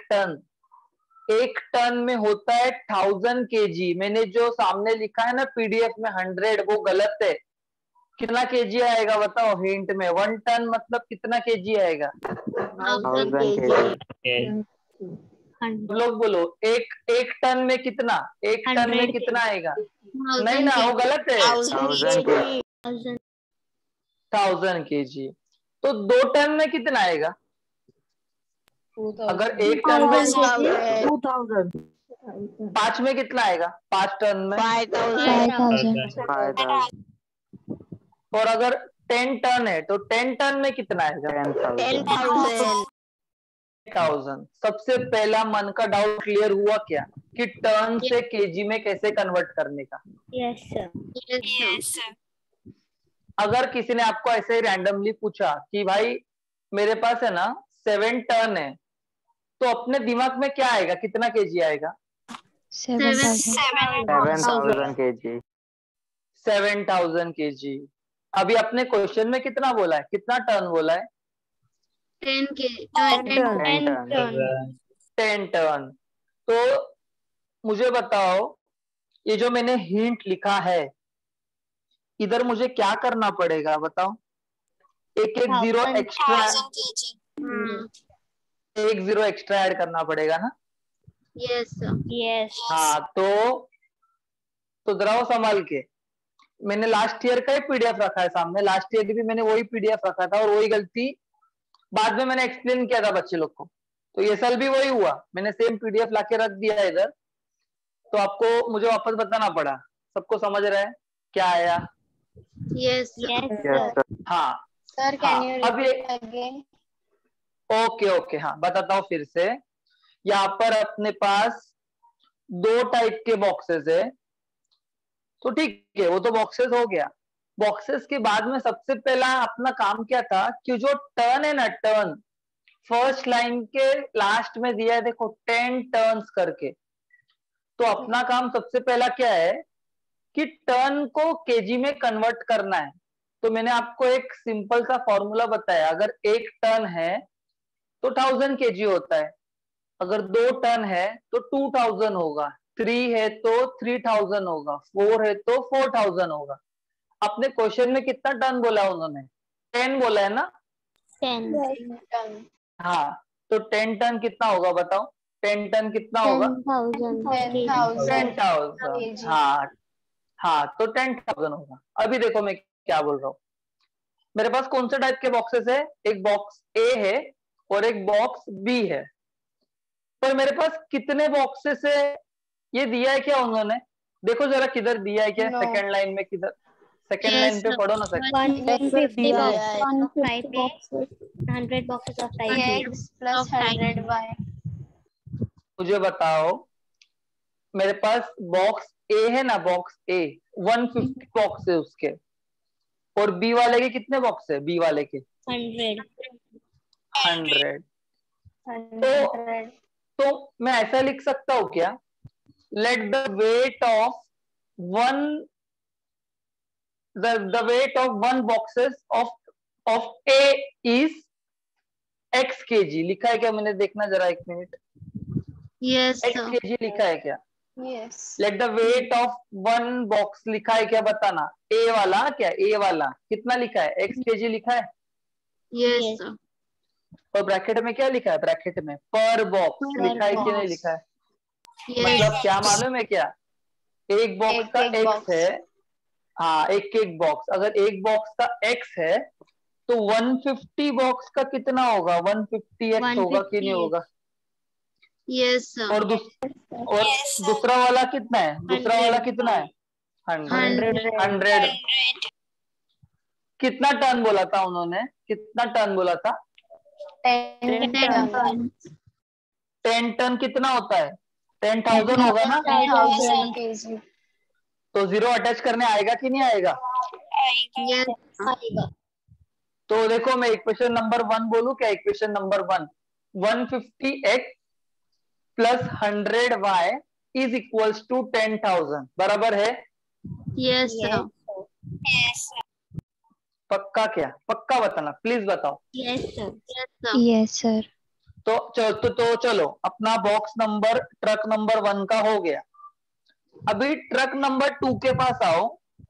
1 टन में होता है 1000 kg। मैंने जो सामने लिखा है ना पीडीएफ में 100, वो गलत है। कितना केजी आएगा बताओ हिंट में? 1 टन मतलब कितना केजी आएगा? 1000 kg। लोग बोलो, एक टन में कितना? 1 टन में 100 कितना आएगा? 1000 नहीं ना, वो गलत है। 1000 kg। 1000 kg। तो 2 टन में कितना आएगा? अगर 1 टन में 2000 5 में कितना आएगा? 5 टन में। 5000 और अगर 10 टन है तो 10 टन में कितना आएगा? 10,000। 1000। सबसे पहला मन का डाउट क्लियर हुआ क्या कि टर्न से केजी में कैसे कन्वर्ट करने का? Yes sir. अगर किसी ने आपको ऐसे ही रैंडमली पूछा कि भाई मेरे पास है ना 7 टन है, तो अपने दिमाग में क्या आएगा? कितना केजी आएगा? 7,000 kg। 7000 केजी। अभी अपने क्वेश्चन में कितना बोला है? कितना टर्न बोला है? 10 10 टर्न। तो मुझे बताओ, ये जो मैंने हिंट लिखा है इधर मुझे क्या करना पड़ेगा बताओ? एक जीरो एक्स्ट्रा, एक जीरो एक्स्ट्रा ऐड करना पड़ेगा ना? यस हाँ, तो जरा वो संभाल के। मैंने लास्ट ईयर का ही पीडीएफ रखा है सामने, लास्ट ईयर भी मैंने वही पीडीएफ रखा था और वही गलती बाद में मैंने एक्सप्लेन किया था बच्चे लोग को। तो ये साल भी वही हुआ, मैंने सेम पीडीएफ लाके रख दिया इधर, तो आपको मुझे वापस बताना पड़ा। सबको समझ रहा है क्या आया? Yes sir. हाँ सर हाँ, अब ये ओके हाँ, बताता हूँ फिर से। यहाँ पर अपने पास 2 टाइप के बॉक्सेस है, तो ठीक है, वो तो बॉक्सेस हो गया। बॉक्सेस के बाद में सबसे पहला अपना काम क्या था कि जो टर्न है ना, टर्न फर्स्ट लाइन के लास्ट में दिया है देखो 10 टर्न्स करके। तो अपना काम सबसे पहला क्या है कि टर्न को केजी में कन्वर्ट करना है। तो मैंने आपको एक सिंपल सा फॉर्मूला बताया, अगर 1 टन है तो 1000 केजी होता है, अगर 2 टन है तो 2000 होगा, 3 है तो 3000 होगा, 4 है तो 4000 होगा। अपने क्वेश्चन में कितना टन बोला उन्होंने? 10 बोला है ना? 10 हाँ, तो 10 टन कितना होगा बताओ? 10 टन कितना होगा? 10,000। हाँ, तो 10,000 होगा। अभी देखो मैं क्या बोल रहा हूँ। मेरे पास कौन से टाइप के बॉक्सेस है? एक बॉक्स ए है और एक बॉक्स बी है। पर मेरे पास कितने बॉक्सेस है ये दिया है क्या उन्होंने? देखो जरा किधर दिया है क्या? सेकंड लाइन में किधर? सेकंड लाइन पे पढ़ो ना। 150 boxes, 100 boxes of type A plus 100 Y. मुझे बताओ, मेरे पास बॉक्स ए है ना, बॉक्स ए 150 बॉक्स है उसके, और बी वाले के कितने बॉक्स है? बी वाले के 100। तो मैं ऐसा लिख सकता हूँ क्या? Let the weight of one boxes of a is x kg। लिखा है क्या मैंने? देखना जरा एक मिनट। यस x kg लिखा है क्या? Let the weight of one box लिखा है क्या? बताना। ए वाला क्या? ए वाला कितना लिखा है? x kg लिखा है। यस और ब्रैकेट में क्या लिखा है? ब्रैकेट में पर बॉक्स लिखा है कि नहीं लिखा है? मतलब क्या मालूम है क्या? एक बॉक्स का x है, हाँ, एक बॉक्स, अगर एक बॉक्स का x है तो 150 बॉक्स का कितना होगा? 150x होगा कि नहीं होगा? यस और दूसरा वाला कितना है? दूसरा वाला कितना है? 100। कितना टर्न बोला था उन्होंने, कितना टर्न बोला था? 10 टन। 10 टन कितना होता है? 10,000 होगा ना? 10,000 kg। तो 0 अटैच करने आएगा कि नहीं आएगा? आएगा। तो देखो मैं इक्वेशन नंबर 1 बोलूं क्या? Equation number 1, 150x plus 100y is equals to 10,000, बराबर है? Yes sir. पक्का क्या? पक्का बताना, प्लीज बताओ। Yes sir. Yes sir. तो चलो अपना बॉक्स नंबर ट्रक नंबर 1 का हो गया। अभी ट्रक नंबर 2 के पास आओ,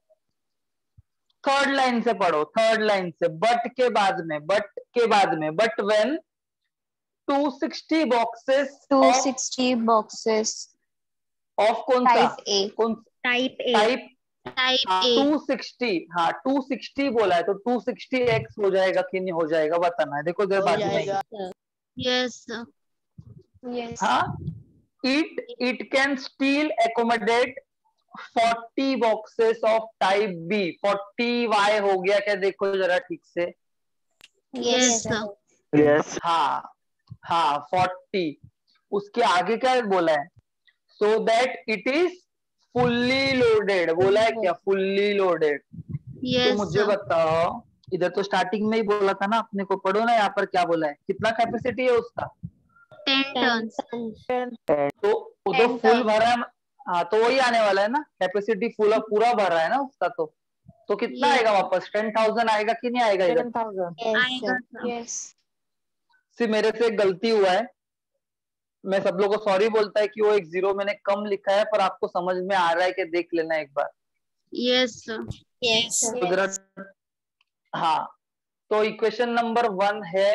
थर्ड लाइन से पढ़ो, थर्ड लाइन से, बट के बाद में, but when 260 boxes 260 boxes of कौन सा? Type A. कौन टाइप ए। टाइप? टाइप हाँ, ए। 260, हाँ 260 बोला है तो 260x हो जाएगा कि नहीं हो जाएगा बताना है। देखो जरा बाजू में। Yes sir. यस। हाँ, it can still accommodate 40 boxes of type B। 40y हो गया क्या? देखो जरा ठीक से। Yes sir. यस। हाँ हाँ 40। उसके आगे क्या बोला है? So that it is fully loaded, बोला है क्या? Fully loaded. तो यस मुझे सर। बताओ, इधर तो स्टार्टिंग में ही बोला था ना अपने को, पढ़ो ना यहाँ पर क्या बोला है, कितना कैपेसिटी है उसका? 10 टन। तो वो तो फुल भरा है। हाँ तो वही आने वाला है ना, कैपेसिटी फुल पूरा भरा है ना उसका। तो कितना Yes. आएगा वापस? 10,000 आएगा कि नहीं आएगा इधर? 10,000। आएगा सर। यस। सिर्फ मेरे से एक गलती हुआ है, मैं सब लोगों को सॉरी बोलता है कि वो एक 0 मैंने कम लिखा है, पर आपको समझ में आ रहा है कि देख लेना एक बार। Yes sir. यस। तो जरा हाँ, तो इक्वेशन नंबर 1 है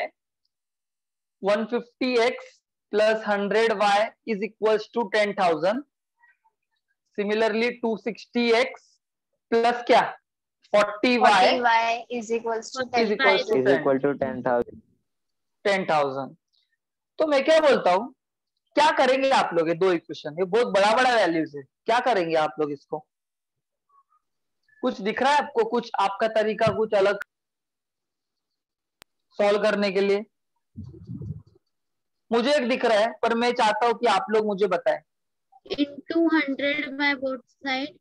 150x plus 100y is equals to 10,000। Similarly 260x plus क्या? 40y 40y is equals to 10,000। Is equal to 10,000। 10,000। तो मैं क्या बोलता हूँ, क्या करेंगे आप लोग? ये दो इक्वेशन, ये बहुत बड़ा बड़ा वैल्यूज है, क्या करेंगे आप लोग इसको? कुछ दिख रहा है आपको? कुछ आपका तरीका कुछ अलग सॉल्व करने के लिए? मुझे एक दिख रहा है, पर मैं चाहता हूं कि आप लोग मुझे बताएं। into 100 by both side।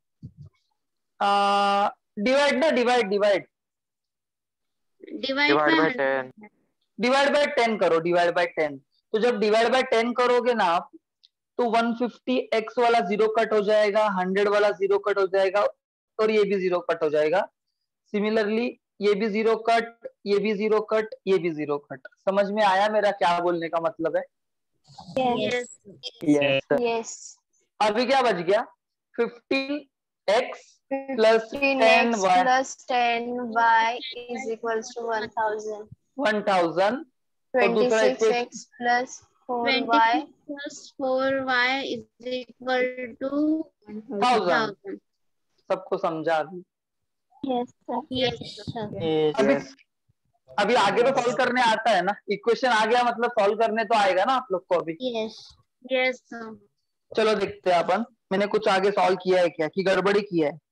Divide ना, divide divide divide by by 100। 10। Divide by 10 करो, डिवाइड बाय 10। तो जब डिवाइड बाय 10 करोगे ना आप, तो 150x वाला 0 कट हो जाएगा, 100 वाला 0 कट हो जाएगा, और ये भी 0 कट हो जाएगा। सिमिलरली ये भी 0 कट, ये भी 0 कट, ये भी 0 कट। समझ में आया मेरा क्या बोलने का मतलब है? यस। यस। यस। अभी क्या बच गया? 15x plus 15x 10y plus 10y is equals to 1,000। 1,000। और दूसरा 26x plus 4y 26 plus 4y is equal to 1,000। सबको समझा अभी? यस यस अभी अभी आगे तो सॉल्व करने आता है ना, इक्वेशन आ गया मतलब सॉल्व करने तो आएगा ना आप लोग को अभी। यस। यस। चलो देखते हैं अपन, मैंने कुछ आगे सॉल्व किया है क्या, कि गड़बड़ी किया है?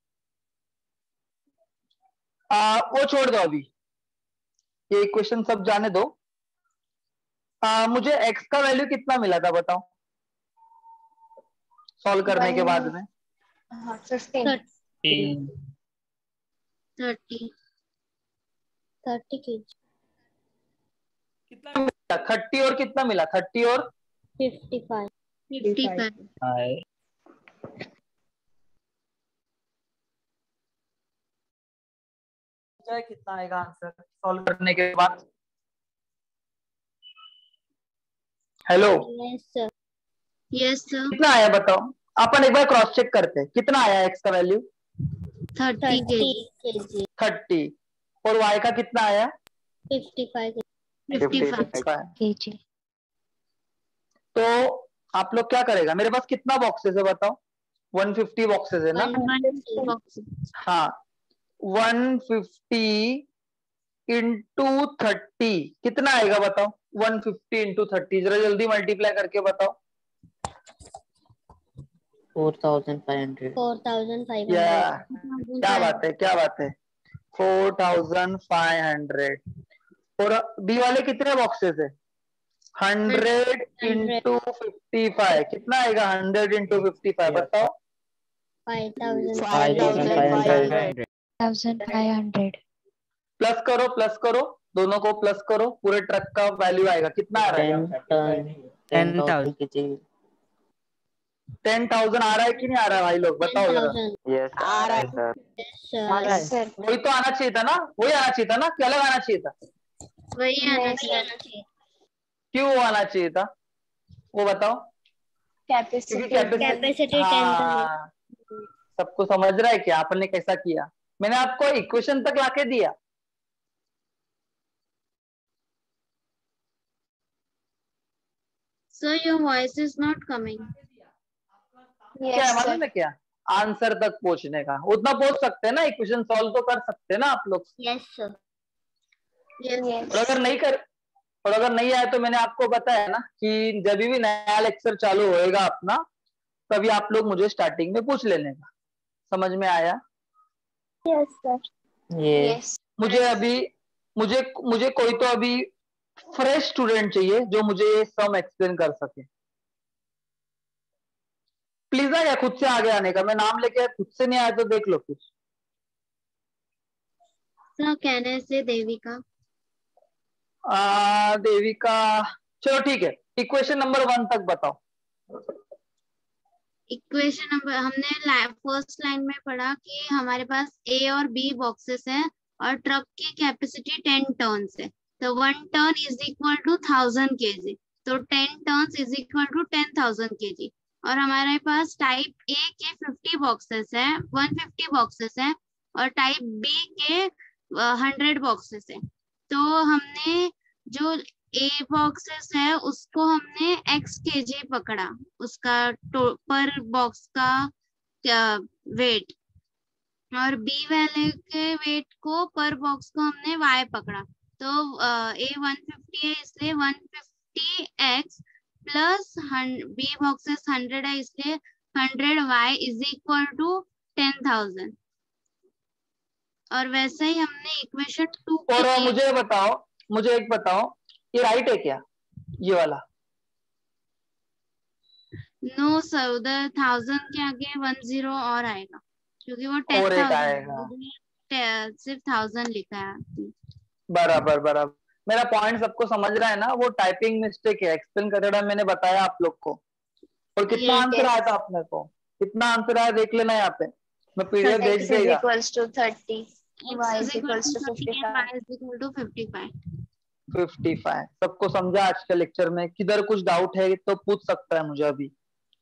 वो छोड़ दो अभी, ये इक्वेशन सब जाने दो। मुझे x का वैल्यू कितना मिला था बताओ, सॉल्व करने के बाद में? 15। 30 kg। कितना मिला? 30 और कितना मिला? 30 और 55। 55। कितना आएगा आंसर सॉल्व करने के बाद? Hello, yes sir. कितना आया बताओ? अपन एक बार क्रॉस चेक करते हैं, कितना आया x का वैल्यू? 30 kg। 30। और y का कितना आया? 55 kg। तो आप लोग क्या करेगा? मेरे पास कितना बॉक्सेस है बताओ? 150 बॉक्सेस है ना? 150 boxes। हाँ, 150 इंटू 30 कितना आएगा बताओ? 150 इंटू 30 जरा जल्दी मल्टीप्लाई करके बताओ। 4,500। 4,500। क्या बात है, क्या बात है। 4500 और बी वाले कितने बॉक्सेस है? 100 इंटू 55 कितना आएगा? 100 इंटू 55 बताओ। 5500 प्लस करो दोनों को प्लस करो, पूरे ट्रक का वैल्यू आएगा कितना आ रहा है? 10,000 kg। 10,000 आ रहा है कि नहीं आ रहा है भाई लोग बताओ जरा। यस आ रहा है सर। वही तो आना चाहिए था ना, वही आना चाहिए था ना कि अलग आना चाहिए था? वही आना चाहिए। क्यों वो आना चाहिए था वो बताओ? कैपेसिटी 10 हाँ, सबको समझ रहा है क्या अपन ने कैसा किया? मैंने आपको इक्वेशन तक लाके दिया। Sir, your voice is not coming. क्या है मालूम है क्या? आंसर तक पहुंचने का उतना पहुंच सकते हैं ना, इक्वेशन सॉल्व तो कर सकते हैं ना आप लोग। Yes sir. और अगर नहीं आया तो मैंने आपको बताया ना कि जब भी नया लेक्चर चालू होएगा अपना, तभी आप लोग मुझे स्टार्टिंग में पूछ लेने का। समझ में आया? Yes sir. यस। मुझे कोई तो अभी फ्रेश स्टूडेंट चाहिए जो मुझे ये सम एक्सप्लेन कर सके। प्लीज ना या खुद से आगे आने का, मैं नाम लेके खुद से नहीं आया तो देख लो कुछ। Sir, can I say Devika? Devika चलो ठीक है, इक्वेशन नंबर 1 तक बताओ। इक्वेशन नंबर हमने फर्स्ट लाइन में पढ़ा कि हमारे पास ए और बी बॉक्सेस हैं और ट्रक की कैपेसिटी 10 टर्न्स है, तो 1 turn is equal to 1000 kg, तो 10 turns is equal to 10,000 kg। और हमारे पास टाइप ए के 50 बॉक्सेस है, 150 बॉक्सेस है, और टाइप बी के 100 बॉक्सेस है। तो हमने जो ए बॉक्सेस है उसको हमने x kg पकड़ा, उसका पर बॉक्स का वेट, और बी वाले के वेट को पर बॉक्स को हमने y पकड़ा। तो ए 150 है इसलिए 150x प्लस बी बॉक्सेस 100 है इसलिए 100y इज इक्वल टू 10,000। और वैसे ही हमने इक्वेशन 2 और मुझे एक बताओ ये राइट है क्या ये वाला? नो सर, उधर 1000 के आगे 10 और आएगा क्योंकि वो और एक 10,000 आएगा। सिर्फ 1000 लिखा है। बराबर मेरा पॉइंट सबको समझ रहा है ना? वो टाइपिंग मिस्टेक है, एक्सप्लेन करेगा मैंने बताया आप लोग को। और कितना आंसर आया था अपने को? कितना आंसर आया देख लेना यहाँ पे, मैं पीडीएफ भेज देगा। 55 सबको समझा आज के लेक्चर में? किधर कुछ डाउट है तो पूछ सकता है मुझे अभी।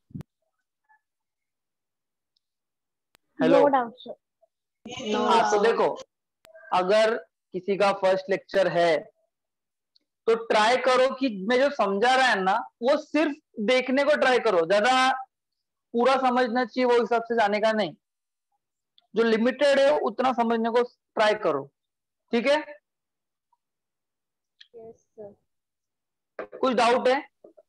हेलो। हाँ तो देखो, अगर किसी का फर्स्ट लेक्चर है तो ट्राई करो कि मैं जो समझा रहा है ना वो सिर्फ देखने को ट्राई करो, ज्यादा पूरा समझना चाहिए वो हिसाब से जाने का नहीं, जो लिमिटेड है उतना समझने को ट्राई करो, ठीक है? कुछ डाउट है?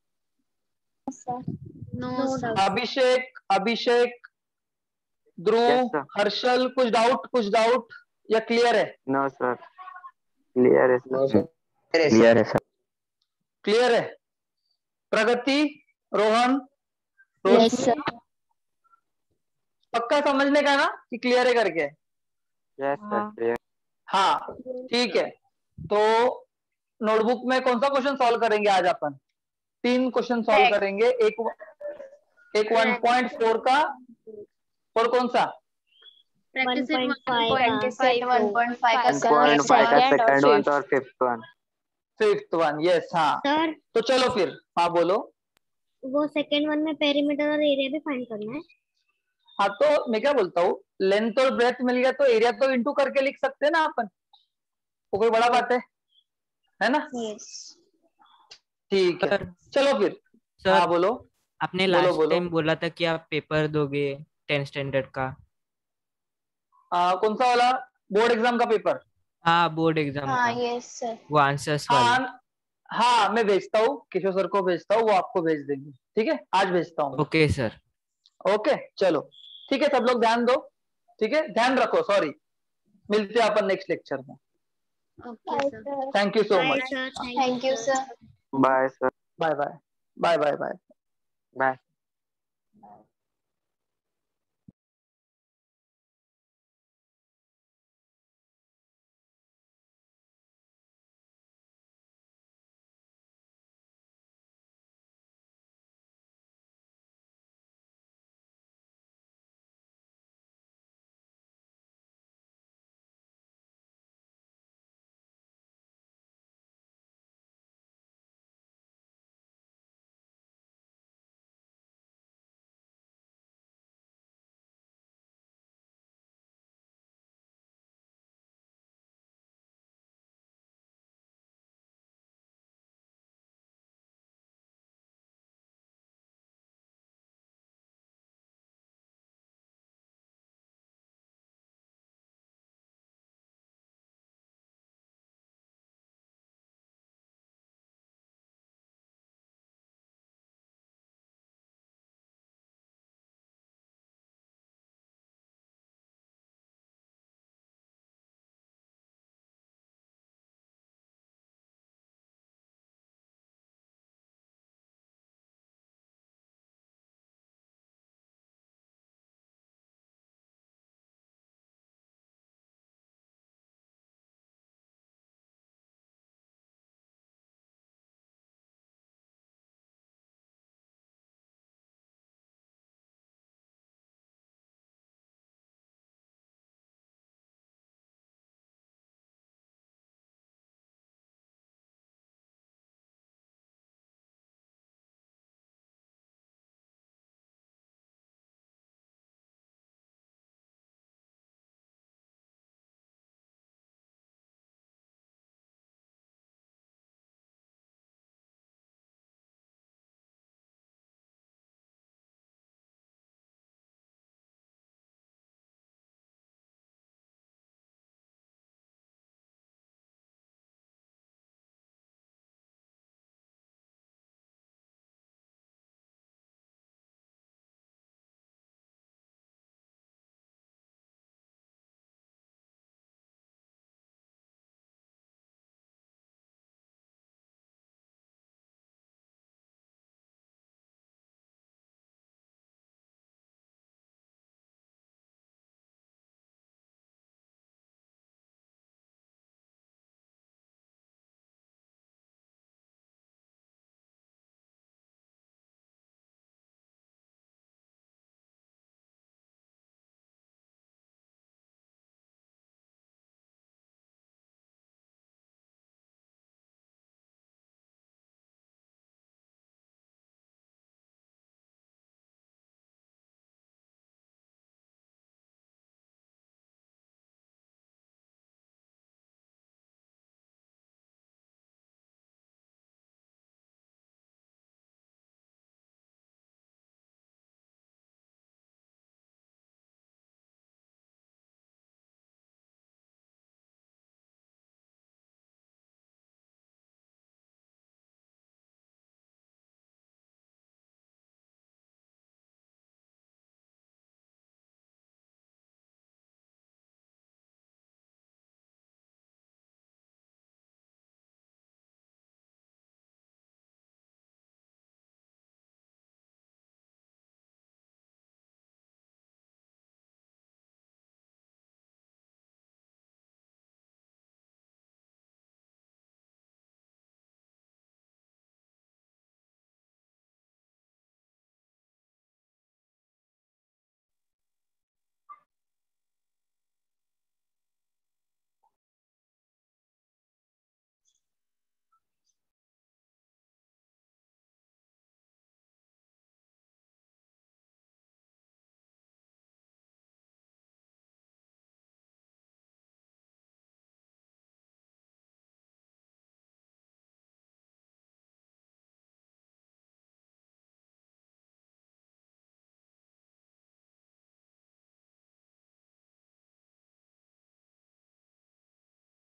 No sir. अभिषेक, ध्रुव, हर्षल, कुछ डाउट या क्लियर है? नो सर, क्लियर है सर। क्लियर है। Pragati, Rohan, yes sir. पक्का समझने का ना कि क्लियर है करके? Yes sir. हाँ ठीक है। तो नोटबुक में कौन सा क्वेश्चन सॉल्व करेंगे आज अपन? 3 क्वेश्चन सॉल्व करेंगे, एक 1.4 का और कौन सा? 1.5 का सेकंड वन और फिफ्थ वन। यस हाँ सर। तो चलो फिर, हाँ बोलो। वो सेकंड वन में पेरीमीटर और एरिया भी फाइंड करना है। हाँ तो मैं क्या बोलता हूँ, लेंथ और ब्रेथ मिल गया तो एरिया तो इंटू करके लिख सकते हैं ना अपन, वो कोई बड़ा बात है ना? ठीक है चलो फिर। हाँ बोलो। आपने लास्ट टाइम बोला था कि आप पेपर दोगे 10th स्टैंडर्ड का। कौन सा वाला? बोर्ड एग्जाम का पेपर? हाँ बोर्ड एग्जाम का। Yes sir. वो आंसर्स वाला। हाँ मैं भेजता हूँ, किशोर सर को भेजता हूँ, वो आपको भेज देंगे, ठीक है? आज भेजता हूँ। Okay sir. ओके चलो ठीक है, सब लोग ध्यान दो, ठीक है? ध्यान रखो, सॉरी मिलते हैं अपन नेक्स्ट लेक्चर में। Okay sir. Thank you so Bye, much. sir. Thank you, sir. Bye sir. Bye bye bye bye bye bye.